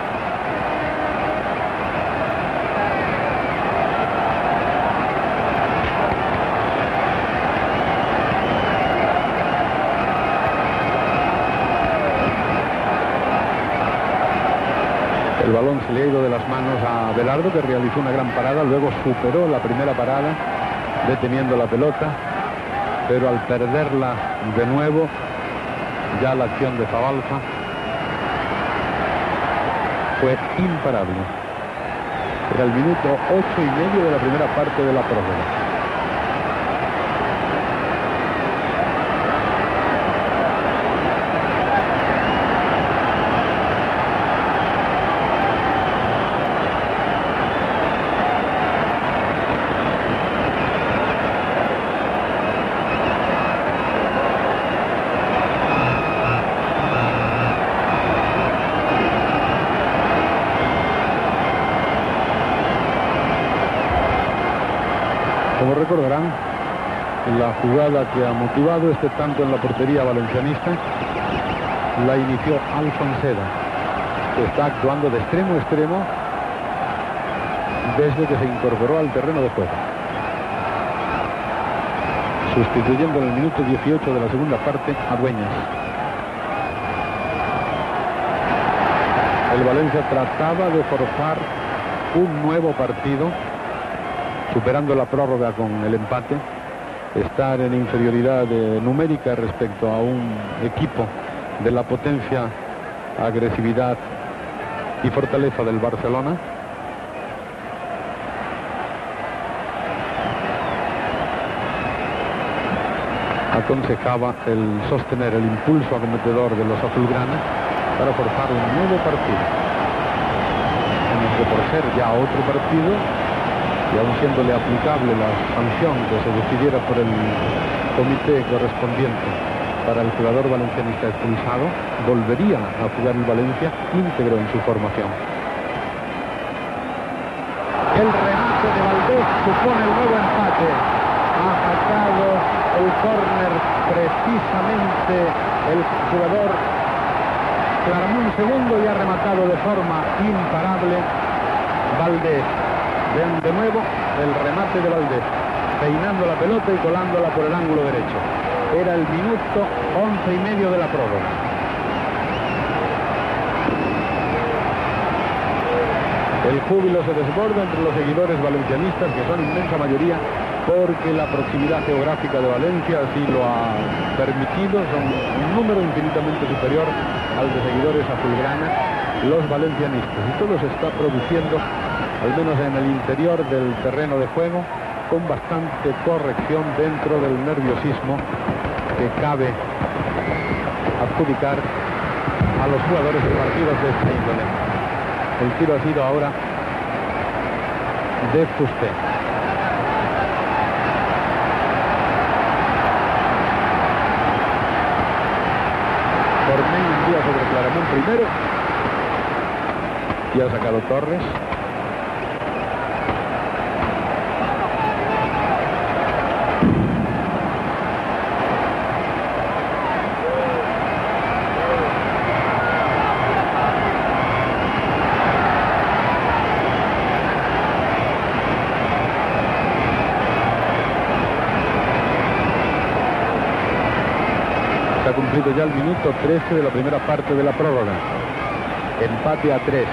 El balón se le ha ido de las manos a Belardo, que realizó una gran parada, luego superó la primera parada deteniendo la pelota, pero al perderla de nuevo, ya la acción de Zabalza fue imparable. Era el minuto ocho y medio de la primera parte de la prórroga. Como recordarán, la jugada que ha motivado este tanto en la portería valencianista la inició Alfonseda, que está actuando de extremo a extremo desde que se incorporó al terreno de juego, sustituyendo en el minuto dieciocho de la segunda parte a Dueñas. El Valencia trataba de forzar un nuevo partido, superando la prórroga con el empate, estar en inferioridad eh, numérica respecto a un equipo de la potencia, agresividad y fortaleza del Barcelona. Aconsejaba el sostener el impulso acometedor de los azulgranas para forzar un nuevo partido, en el que por ser ya otro partido, y aun siéndole aplicable la sanción que se decidiera por el comité correspondiente para el jugador valencianista expulsado, volvería a jugar el Valencia íntegro en su formación. El remate de Valdés supone el nuevo empate. Ha sacado el córner precisamente el jugador Claramunt segundo y ha rematado de forma imparable Valdés. Ven de nuevo el remate de Valdés, peinando la pelota y colándola por el ángulo derecho. Era el minuto once y medio de la prórroga. El júbilo se desborda entre los seguidores valencianistas, que son inmensa mayoría, porque la proximidad geográfica de Valencia así lo ha permitido. Son un número infinitamente superior al de seguidores azulgrana, los valencianistas. Y todo se está produciendo, al menos en el interior del terreno de juego, con bastante corrección dentro del nerviosismo que cabe adjudicar a los jugadores de partidos de esta índole. El tiro ha sido ahora de Fusté. Cornell envía sobre Claramunt primero y ha sacado Torres. Se ha cumplido ya el minuto trece de la primera parte de la prórroga. Empate a tres.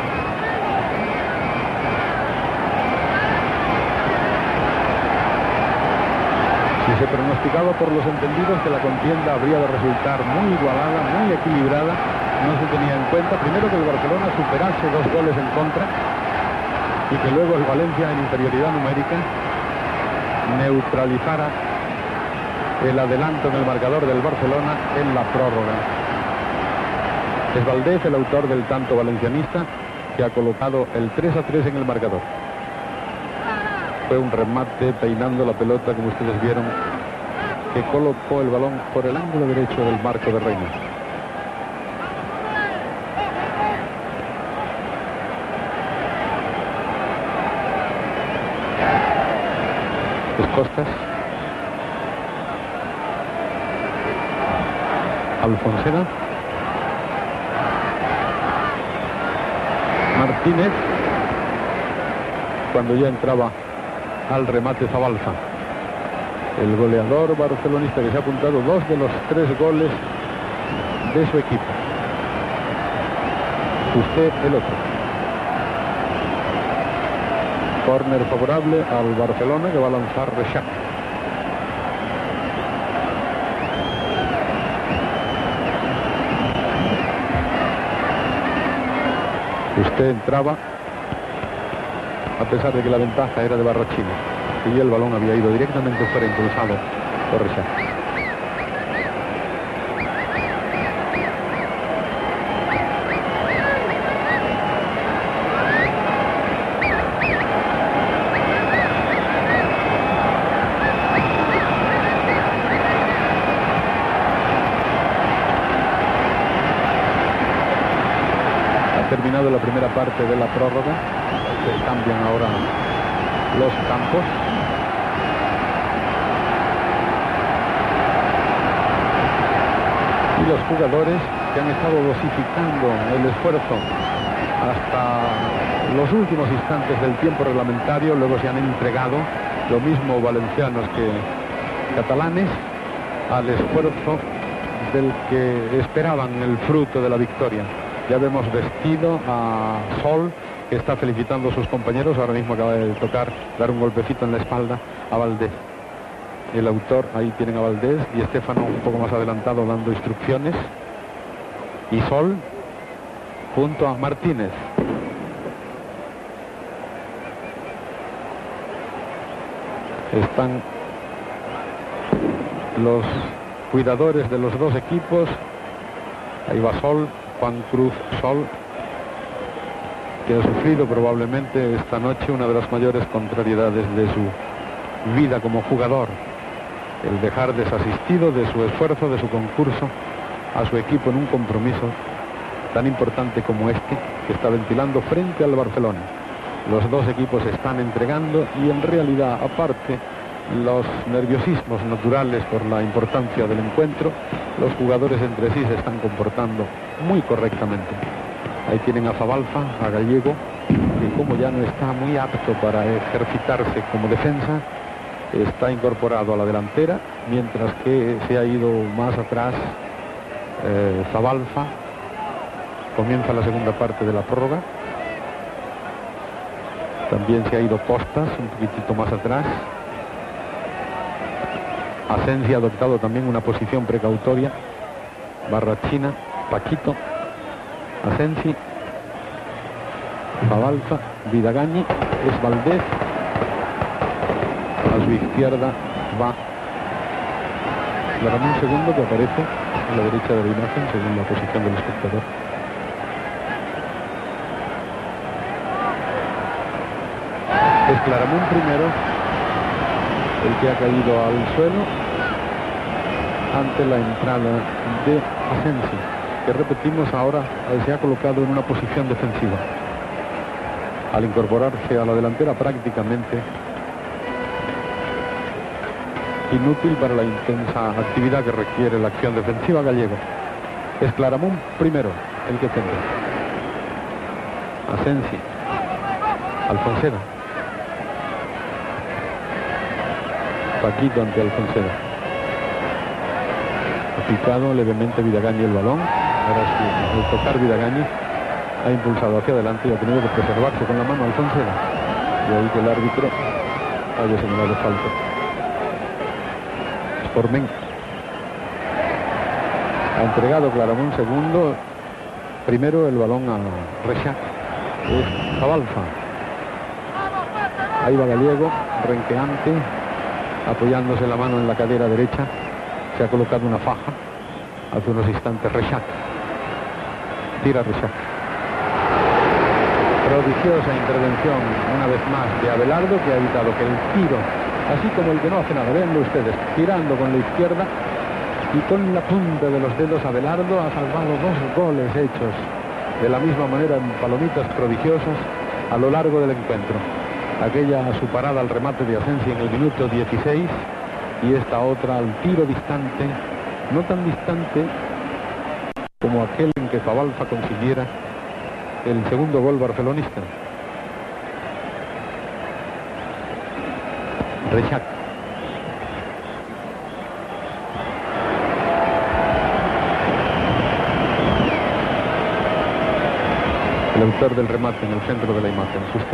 Si se pronosticaba por los entendidos que la contienda habría de resultar muy igualada, muy equilibrada, no se tenía en cuenta primero que el Barcelona superase dos goles en contra y que luego el Valencia, en inferioridad numérica, neutralizara el adelanto en el marcador del Barcelona en la prórroga. Es Valdés el autor del tanto valencianista, que ha colocado el tres a tres en el marcador. Fue un remate peinando la pelota, como ustedes vieron, que colocó el balón por el ángulo derecho del marco de Reina. Costas. Alfonseda. Martínez. Cuando ya entraba al remate Zabalza, el goleador barcelonista, que se ha apuntado dos de los tres goles de su equipo. Usted el otro. Córner favorable al Barcelona, que va a lanzar Rexach. Usted entraba a pesar de que la ventaja era de Barrachina y el balón había ido directamente fuera, impulsado por Rexach. Terminado la primera parte de la prórroga, se cambian ahora los campos. Y los jugadores que han estado dosificando el esfuerzo hasta los últimos instantes del tiempo reglamentario, luego se han entregado, lo mismo valencianos que catalanes, al esfuerzo del que esperaban el fruto de la victoria. Ya vemos vestido a Sol, que está felicitando a sus compañeros. Ahora mismo acaba de tocar, dar un golpecito en la espalda a Valdés. El autor, ahí tienen a Valdés, y Estéfano un poco más adelantado dando instrucciones. Y Sol junto a Martínez. Están los cuidadores de los dos equipos. Ahí va Sol. Juan Cruz Sol, que ha sufrido probablemente esta noche una de las mayores contrariedades de su vida como jugador, el dejar desasistido de su esfuerzo, de su concurso a su equipo en un compromiso tan importante como este que está ventilando frente al Barcelona. Los dos equipos se están entregando y en realidad, aparte los nerviosismos naturales por la importancia del encuentro, los jugadores entre sí se están comportando muy correctamente. Ahí tienen a Zabalza, a Gallego, que como ya no está muy apto para ejercitarse como defensa, está incorporado a la delantera, mientras que se ha ido más atrás eh, Zabalza. Comienza la segunda parte de la prórroga. También se ha ido Costas un poquitito más atrás. Asensi ha adoptado también una posición precautoria. Barrachina, Paquito, Asensi, Zabalza, Vidagañi, es Valdés. A su izquierda va Claramunt segundo, que aparece a la derecha de la imagen según la posición del espectador. Es Claramunt primero el que ha caído al suelo ante la entrada de Asensi, que repetimos ahora se ha colocado en una posición defensiva. Al incorporarse a la delantera prácticamente inútil para la intensa actividad que requiere la acción defensiva. Gallego. Es Claramunt primero el que centra. Asensi, Alfonseda, Paquito ante Alfonseda. Ha picado levemente Vidagañi el balón. Ahora sí, al tocar Vidagañi ha impulsado hacia adelante y ha tenido que preservarse con la mano Alfonseda. Y ahí que el árbitro haya señalado falta. Sportmen ha entregado Claramunt segundo. Primero el balón a Rexach. Es Zabalza. Ahí va Gallego, renqueante, apoyándose la mano en la cadera derecha. Se ha colocado una faja. Hace unos instantes Rexach. Tira Rexach. Prodigiosa intervención una vez más de Abelardo, que ha evitado que el tiro, así como el que no hace nada, veanlo ustedes, tirando con la izquierda y con la punta de los dedos, Abelardo ha salvado dos goles hechos de la misma manera en palomitas prodigiosas a lo largo del encuentro. Aquella su parada al remate de Asensi en el minuto dieciséis y esta otra al tiro distante, no tan distante como aquel en que Zabalza consiguiera el segundo gol barcelonista. Rexach. El autor del remate en el centro de la imagen, Suste.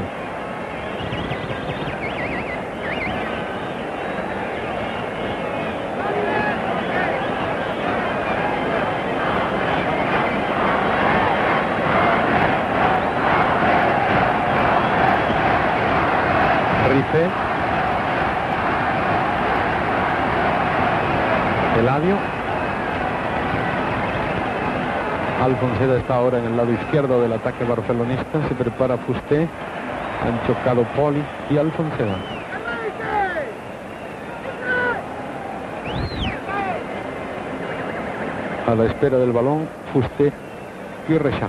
Eladio. Alfonseda está ahora en el lado izquierdo del ataque barcelonista. Se prepara Fusté. Han chocado Poli y Alfonseda. A la espera del balón, Fusté y Rechac.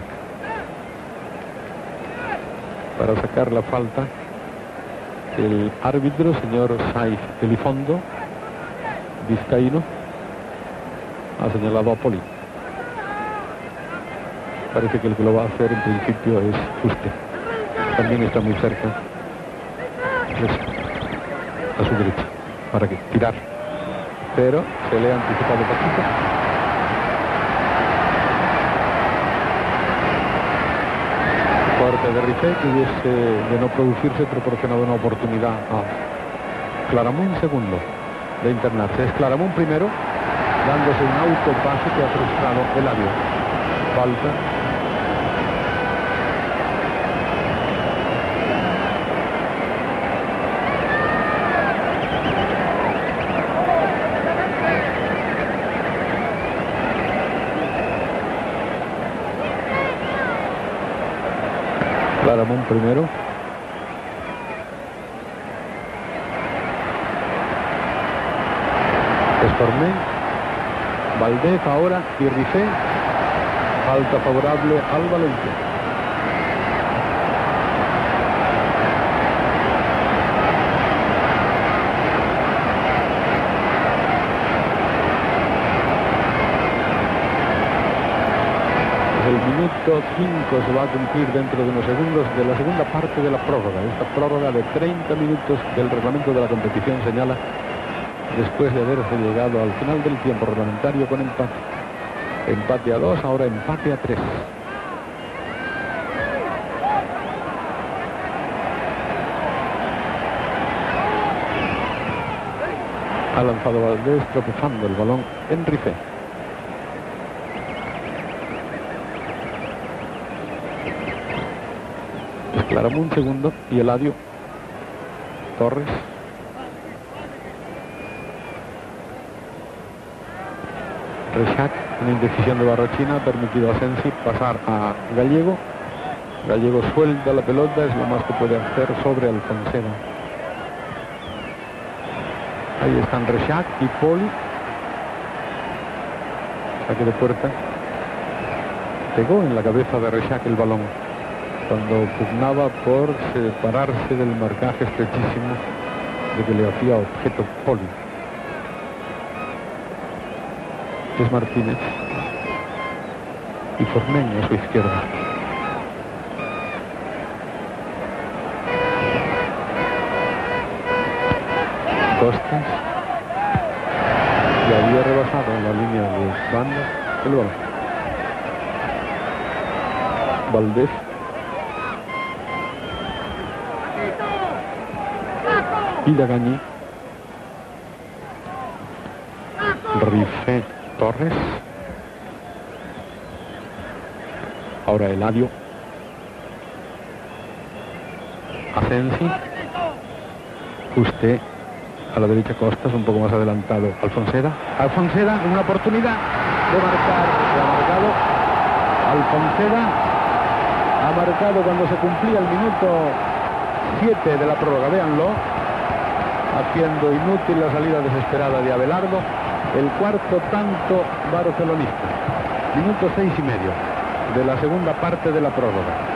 Para sacar la falta, el árbitro, señor Saiz Elizondo, vizcaíno, ha señalado a Poli. Parece que el que lo va a hacer en principio es Fusté. También está muy cerca, a su derecha, para que tirar. Pero se le ha anticipado poquito. Corte de Rifé, que hubiese, de no producirse, proporcionado una oportunidad a Claramunt segundo de internarse. Es Claramunt primero, dándose un autopase que ha frustrado Eladio. Falta. Claramunt primero. Estormé. Valdez ahora y Rifé. Falta favorable al Valencia. El minuto cinco se va a cumplir dentro de unos segundos de la segunda parte de la prórroga. Esta prórroga de treinta minutos del reglamento de la competición señala, después de haberse llegado al final del tiempo reglamentario con empate. Empate a dos, ahora empate a tres. Ha lanzado Valdés tropezando el balón en Rifé. Claramunt segundo y Eladio. Torres. Rechac, una indecisión de Barrochina, ha permitido a Sensi pasar a Gallego. Gallego suelta la pelota, es lo más que puede hacer sobre Alfonseda. Ahí están Rechac y Poli. Saque de puerta. Pegó en la cabeza de Rechac el balón cuando pugnaba por separarse del marcaje estrechísimo de que le hacía objeto Poli. Es Martínez y Formen a su izquierda. Costas, y había rebasado en la línea de banda el balón. Valdés. Y Dagañi. Rifé, Torres. Ahora Eladio. Asensi. Fusté. A la derecha Costas, un poco más adelantado Alfonseda. Alfonseda, una oportunidad de marcar. Se ha marcado. Alfonseda ha marcado cuando se cumplía el minuto siete de la prórroga. Véanlo. Haciendo inútil la salida desesperada de Abelardo. El cuarto tanto barcelonista. Minuto seis y medio de la segunda parte de la prórroga.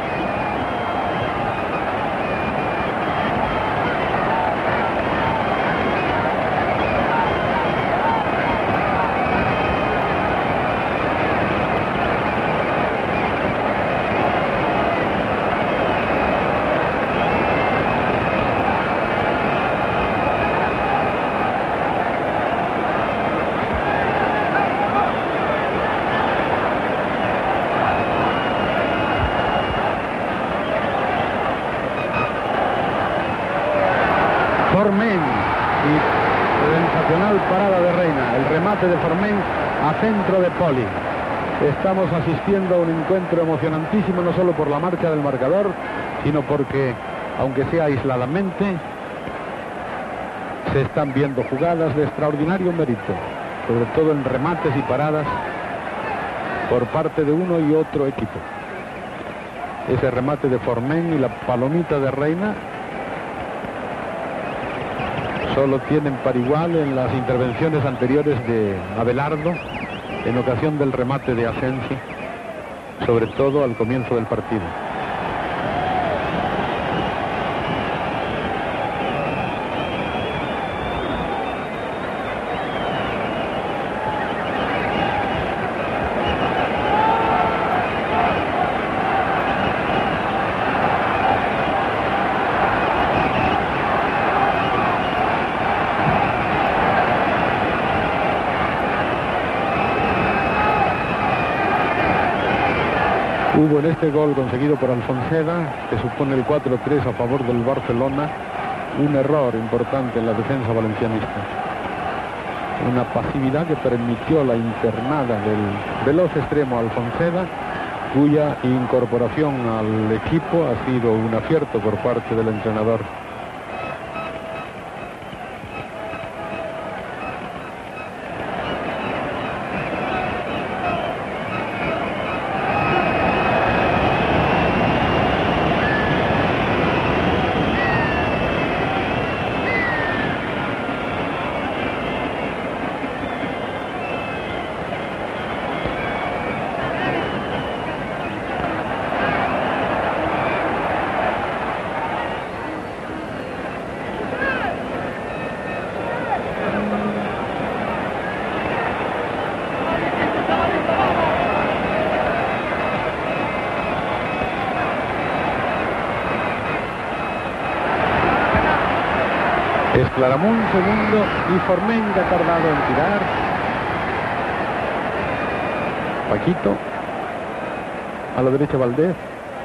Formen y sensacional parada de Reina, el remate de Formen a centro de Poli. Estamos asistiendo a un encuentro emocionantísimo, no solo por la marcha del marcador, sino porque, aunque sea aisladamente, se están viendo jugadas de extraordinario mérito. sobre todo en remates y paradas por parte de uno y otro equipo. Ese remate de Formen y la palomita de Reina solo tienen par igual en las intervenciones anteriores de Abelardo en ocasión del remate de Asensi, sobre todo al comienzo del partido. Hubo en este gol conseguido por Alfonseda, que supone el cuatro tres a favor del Barcelona, un error importante en la defensa valencianista. Una pasividad que permitió la internada del veloz extremo Alfonseda, cuya incorporación al equipo ha sido un acierto por parte del entrenador. Es Claramunt segundo y Formen que ha tardado en tirar. Paquito. A la derecha Valdés.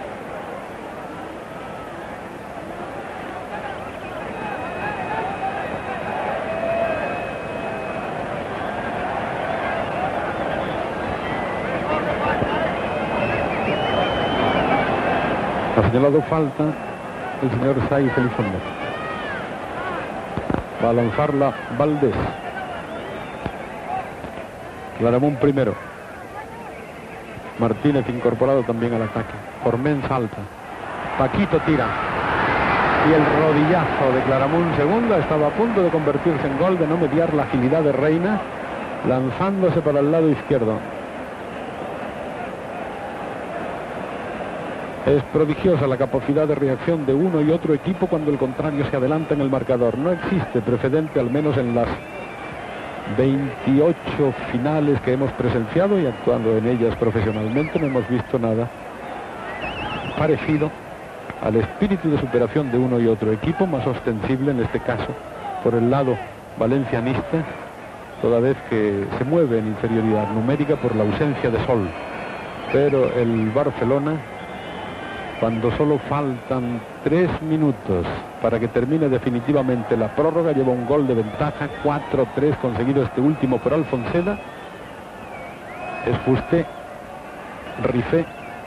Ha señalado falta el señor Saiz Elizondo. Va a lanzarla Valdés. Claramunt primero. Martínez incorporado también al ataque. Formen salta. Paquito tira. Y el rodillazo de Claramunt segunda estaba a punto de convertirse en gol, de no mediar la agilidad de Reina, lanzándose para el lado izquierdo. Es prodigiosa la capacidad de reacción de uno y otro equipo cuando el contrario se adelanta en el marcador. No existe precedente, al menos en las veintiocho finales que hemos presenciado y actuando en ellas profesionalmente, no hemos visto nada parecido al espíritu de superación de uno y otro equipo, más ostensible en este caso por el lado valencianista, toda vez que se mueve en inferioridad numérica por la ausencia de sol. Pero el Barcelona, cuando solo faltan tres minutos para que termine definitivamente la prórroga, lleva un gol de ventaja, cuatro tres, conseguido este último por Alfonseda. Es Fuste, Rifé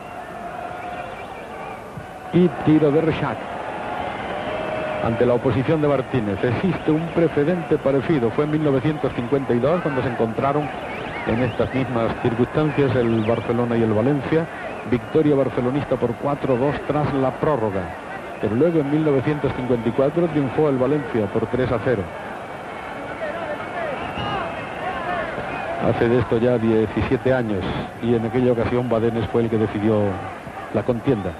y tiro de Rechac. Ante la oposición de Martínez. Existe un precedente parecido, fue en mil novecientos cincuenta y dos cuando se encontraron en estas mismas circunstancias el Barcelona y el Valencia. Victoria barcelonista por cuatro dos tras la prórroga. Pero luego en mil novecientos cincuenta y cuatro triunfó el Valencia por tres a cero. Hace de esto ya diecisiete años, y en aquella ocasión Badenes fue el que decidió la contienda.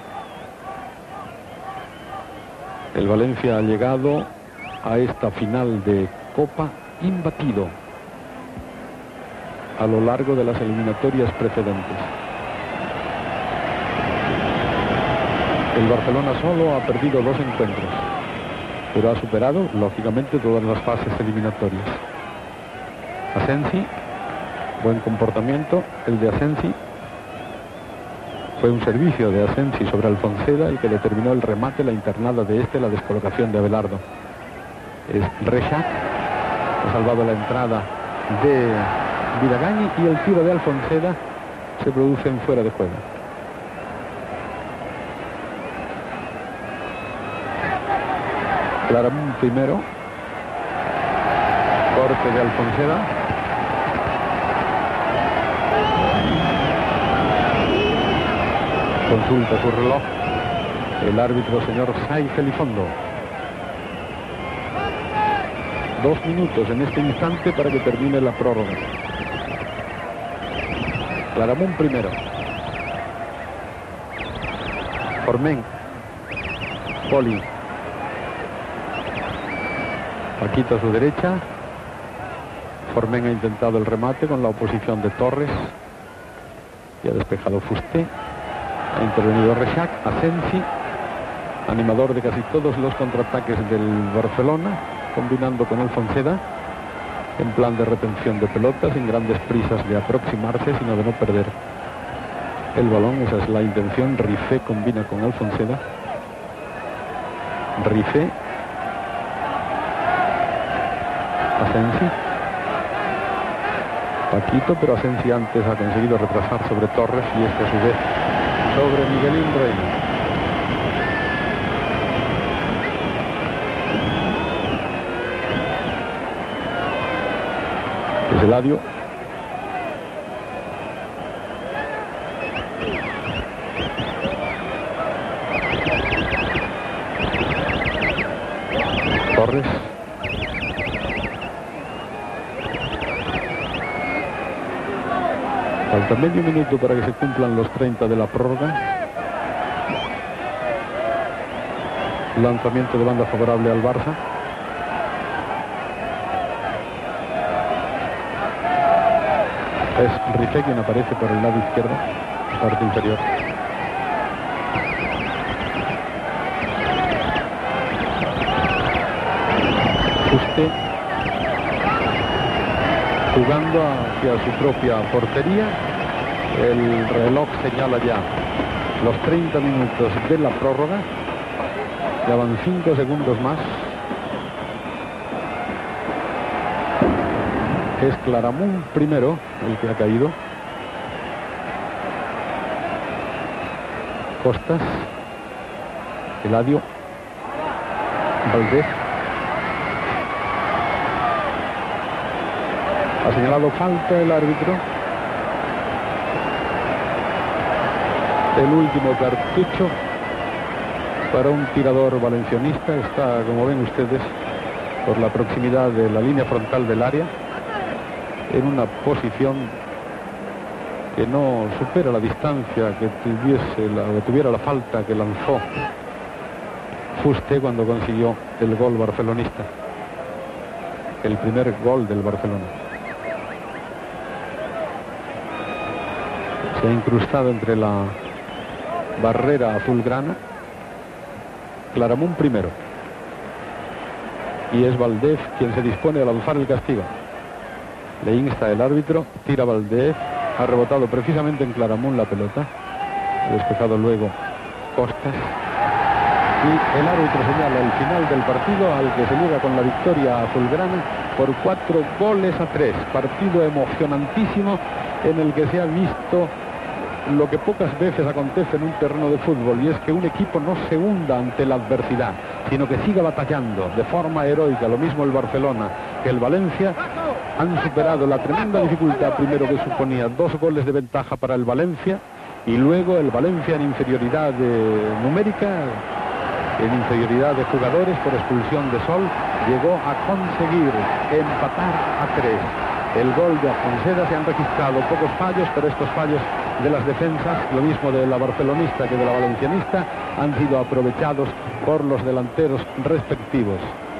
El Valencia ha llegado a esta final de Copa imbatido a lo largo de las eliminatorias precedentes. El Barcelona solo ha perdido dos encuentros, pero ha superado, lógicamente, todas las fases eliminatorias. Asensi, buen comportamiento, el de Asensi. Fue un servicio de Asensi sobre Alfonseda el que determinó el remate, la internada de este, la descolocación de Abelardo. Es Rechac, ha salvado la entrada de Vidagañi y el tiro de Alfonseda se produce en fuera de juego. Claramunt primero. Corte de Alfonseda. Consulta su reloj el árbitro, señor Saiz Elizondo. Dos minutos en este instante para que termine la prórroga. Claramunt primero. Forment. Poli. Paquito a su derecha. Forment ha intentado el remate con la oposición de Torres. Y ha despejado Fusté. Ha intervenido Rexach. Asensi, animador de casi todos los contraataques del Barcelona, combinando con el Fonseda en plan de retención de pelota, sin grandes prisas de aproximarse, sino de no perder el balón. Esa es la intención. Rifé combina con el Fonseda. Rifé. Asensi. Paquito, pero Asensi antes ha conseguido retrasar sobre Torres y este a su vez sobre Miguelín Reina. Es Eladio. Torres. Falta medio minuto para que se cumplan los treinta de la prórroga. Lanzamiento de banda favorable al Barça. Es Rifé quien aparece por el lado izquierdo, parte inferior. Fusté jugando hacia su propia portería. El reloj señala ya los treinta minutos de la prórroga. Ya van cinco segundos más. Es Claramunt primero el que ha caído. Costas. Eladio. Valdés. Ha señalado falta el árbitro. El último cartucho para un tirador valencianista. Está, como ven ustedes, por la proximidad de la línea frontal del área, en una posición que no supera la distancia que tuviese la, que tuviera la falta que lanzó Fusté cuando consiguió el gol barcelonista, el primer gol del Barcelona. Se ha incrustado entre la barrera azulgrana. Claramunt primero. Y es Valdés quien se dispone a lanzar el castigo. Le insta el árbitro, tira Valdés, ha rebotado precisamente en Claramunt la pelota, ha despejado luego Costas, y el árbitro señala el final del partido, al que se llega con la victoria azulgrana por cuatro goles a tres. Partido emocionantísimo en el que se ha visto lo que pocas veces acontece en un terreno de fútbol, y es que un equipo no se hunda ante la adversidad, sino que siga batallando de forma heroica. Lo mismo el Barcelona que el Valencia han superado la tremenda dificultad primero que suponía dos goles de ventaja para el Valencia, y luego el Valencia en inferioridad de, numérica, en inferioridad de jugadores por expulsión de Sol, llegó a conseguir empatar a tres. El gol de Fonseda. Se han registrado pocos fallos, pero estos fallos de las defensas, lo mismo de la barcelonista que de la valencianista, han sido aprovechados por los delanteros respectivos.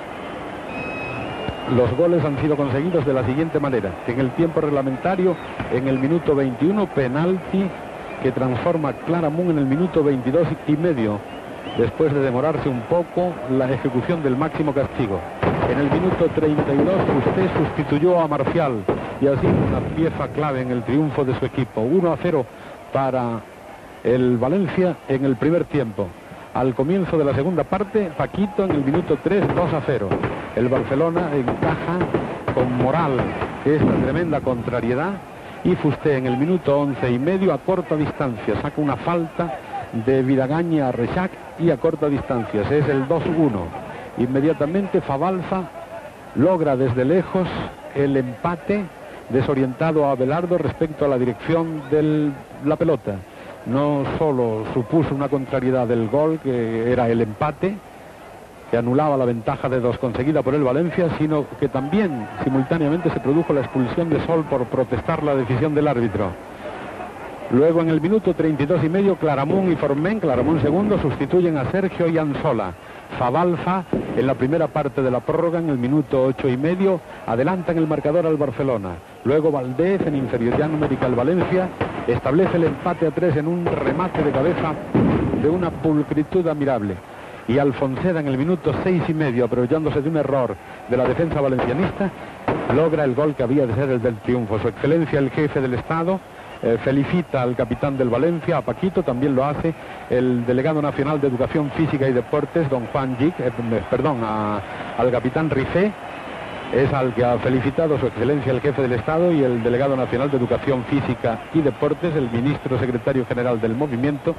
Los goles han sido conseguidos de la siguiente manera: en el tiempo reglamentario, en el minuto veintiuno, penalti que transforma Claramunt en el minuto veintidós y medio, después de demorarse un poco la ejecución del máximo castigo. En el minuto treinta y dos, usted sustituyó a Marcial y ha sido una pieza clave en el triunfo de su equipo. uno a cero para el Valencia en el primer tiempo. Al comienzo de la segunda parte, Paquito en el minuto tres, dos a cero. El Barcelona encaja con moral esta tremenda contrariedad, y Fusté en el minuto once y medio, a corta distancia, saca una falta de Vidagaña a Rexach, y a corta distancia es el dos uno. Inmediatamente Fabalza logra desde lejos el empate, desorientado a Abelardo respecto a la dirección de la pelota. no solo supuso una contrariedad del gol, que era el empate, que anulaba la ventaja de dos conseguida por el Valencia, sino que también simultáneamente se produjo la expulsión de Sol por protestar la decisión del árbitro. Luego en el minuto treinta y dos y medio, Claramunt y Forment, Claramunt segundo, sustituyen a Sergio y Ansola. Favalfa, en la primera parte de la prórroga, en el minuto ocho y medio, adelantan el marcador al Barcelona. Luego Valdés, en inferioridad numérica al Valencia, establece el empate a tres en un remate de cabeza de una pulcritud admirable. Y Alfonseda, en el minuto seis y medio, aprovechándose de un error de la defensa valencianista, logra el gol que había de ser el del triunfo. Su excelencia, el jefe del Estado, Eh, felicita al capitán del Valencia, a Paquito, también lo hace el delegado nacional de Educación Física y Deportes, don Juan Gic, eh, perdón, a, al capitán Rifé, es al que ha felicitado su excelencia el jefe del Estado, y el delegado nacional de Educación Física y Deportes, el ministro secretario general del movimiento,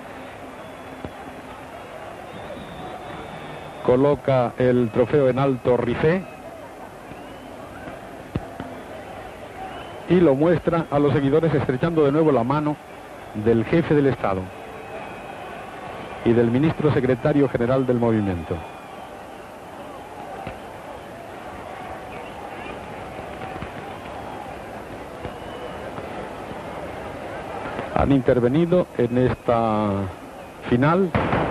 coloca el trofeo en alto Rifé y lo muestra a los seguidores, estrechando de nuevo la mano del jefe del Estado y del ministro secretario general del movimiento. Han intervenido en esta final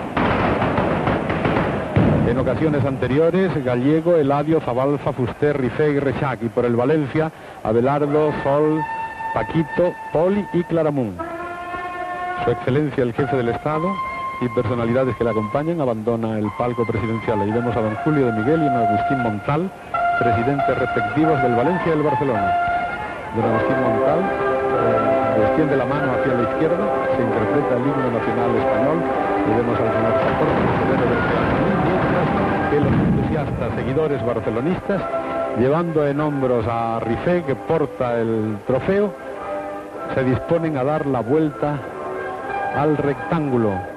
en ocasiones anteriores Gallego, Eladio, Favalfa, Fuster, Rifé y Rexach, y por el Valencia Abelardo, Sol, Paquito, Poli y Claramunt. Su excelencia el jefe del Estado y personalidades que le acompañan abandona el palco presidencial. Ahí vemos a don Julio de Miguel y don Agustín Montal, presidentes respectivos del Valencia y del Barcelona. Don Agustín Montal eh, extiende la mano hacia la izquierda, se interpreta el himno nacional español, y vemos al señor Zapor, que los entusiastas seguidores barcelonistas, llevando en hombros a Rifé, que porta el trofeo, se disponen a dar la vuelta al rectángulo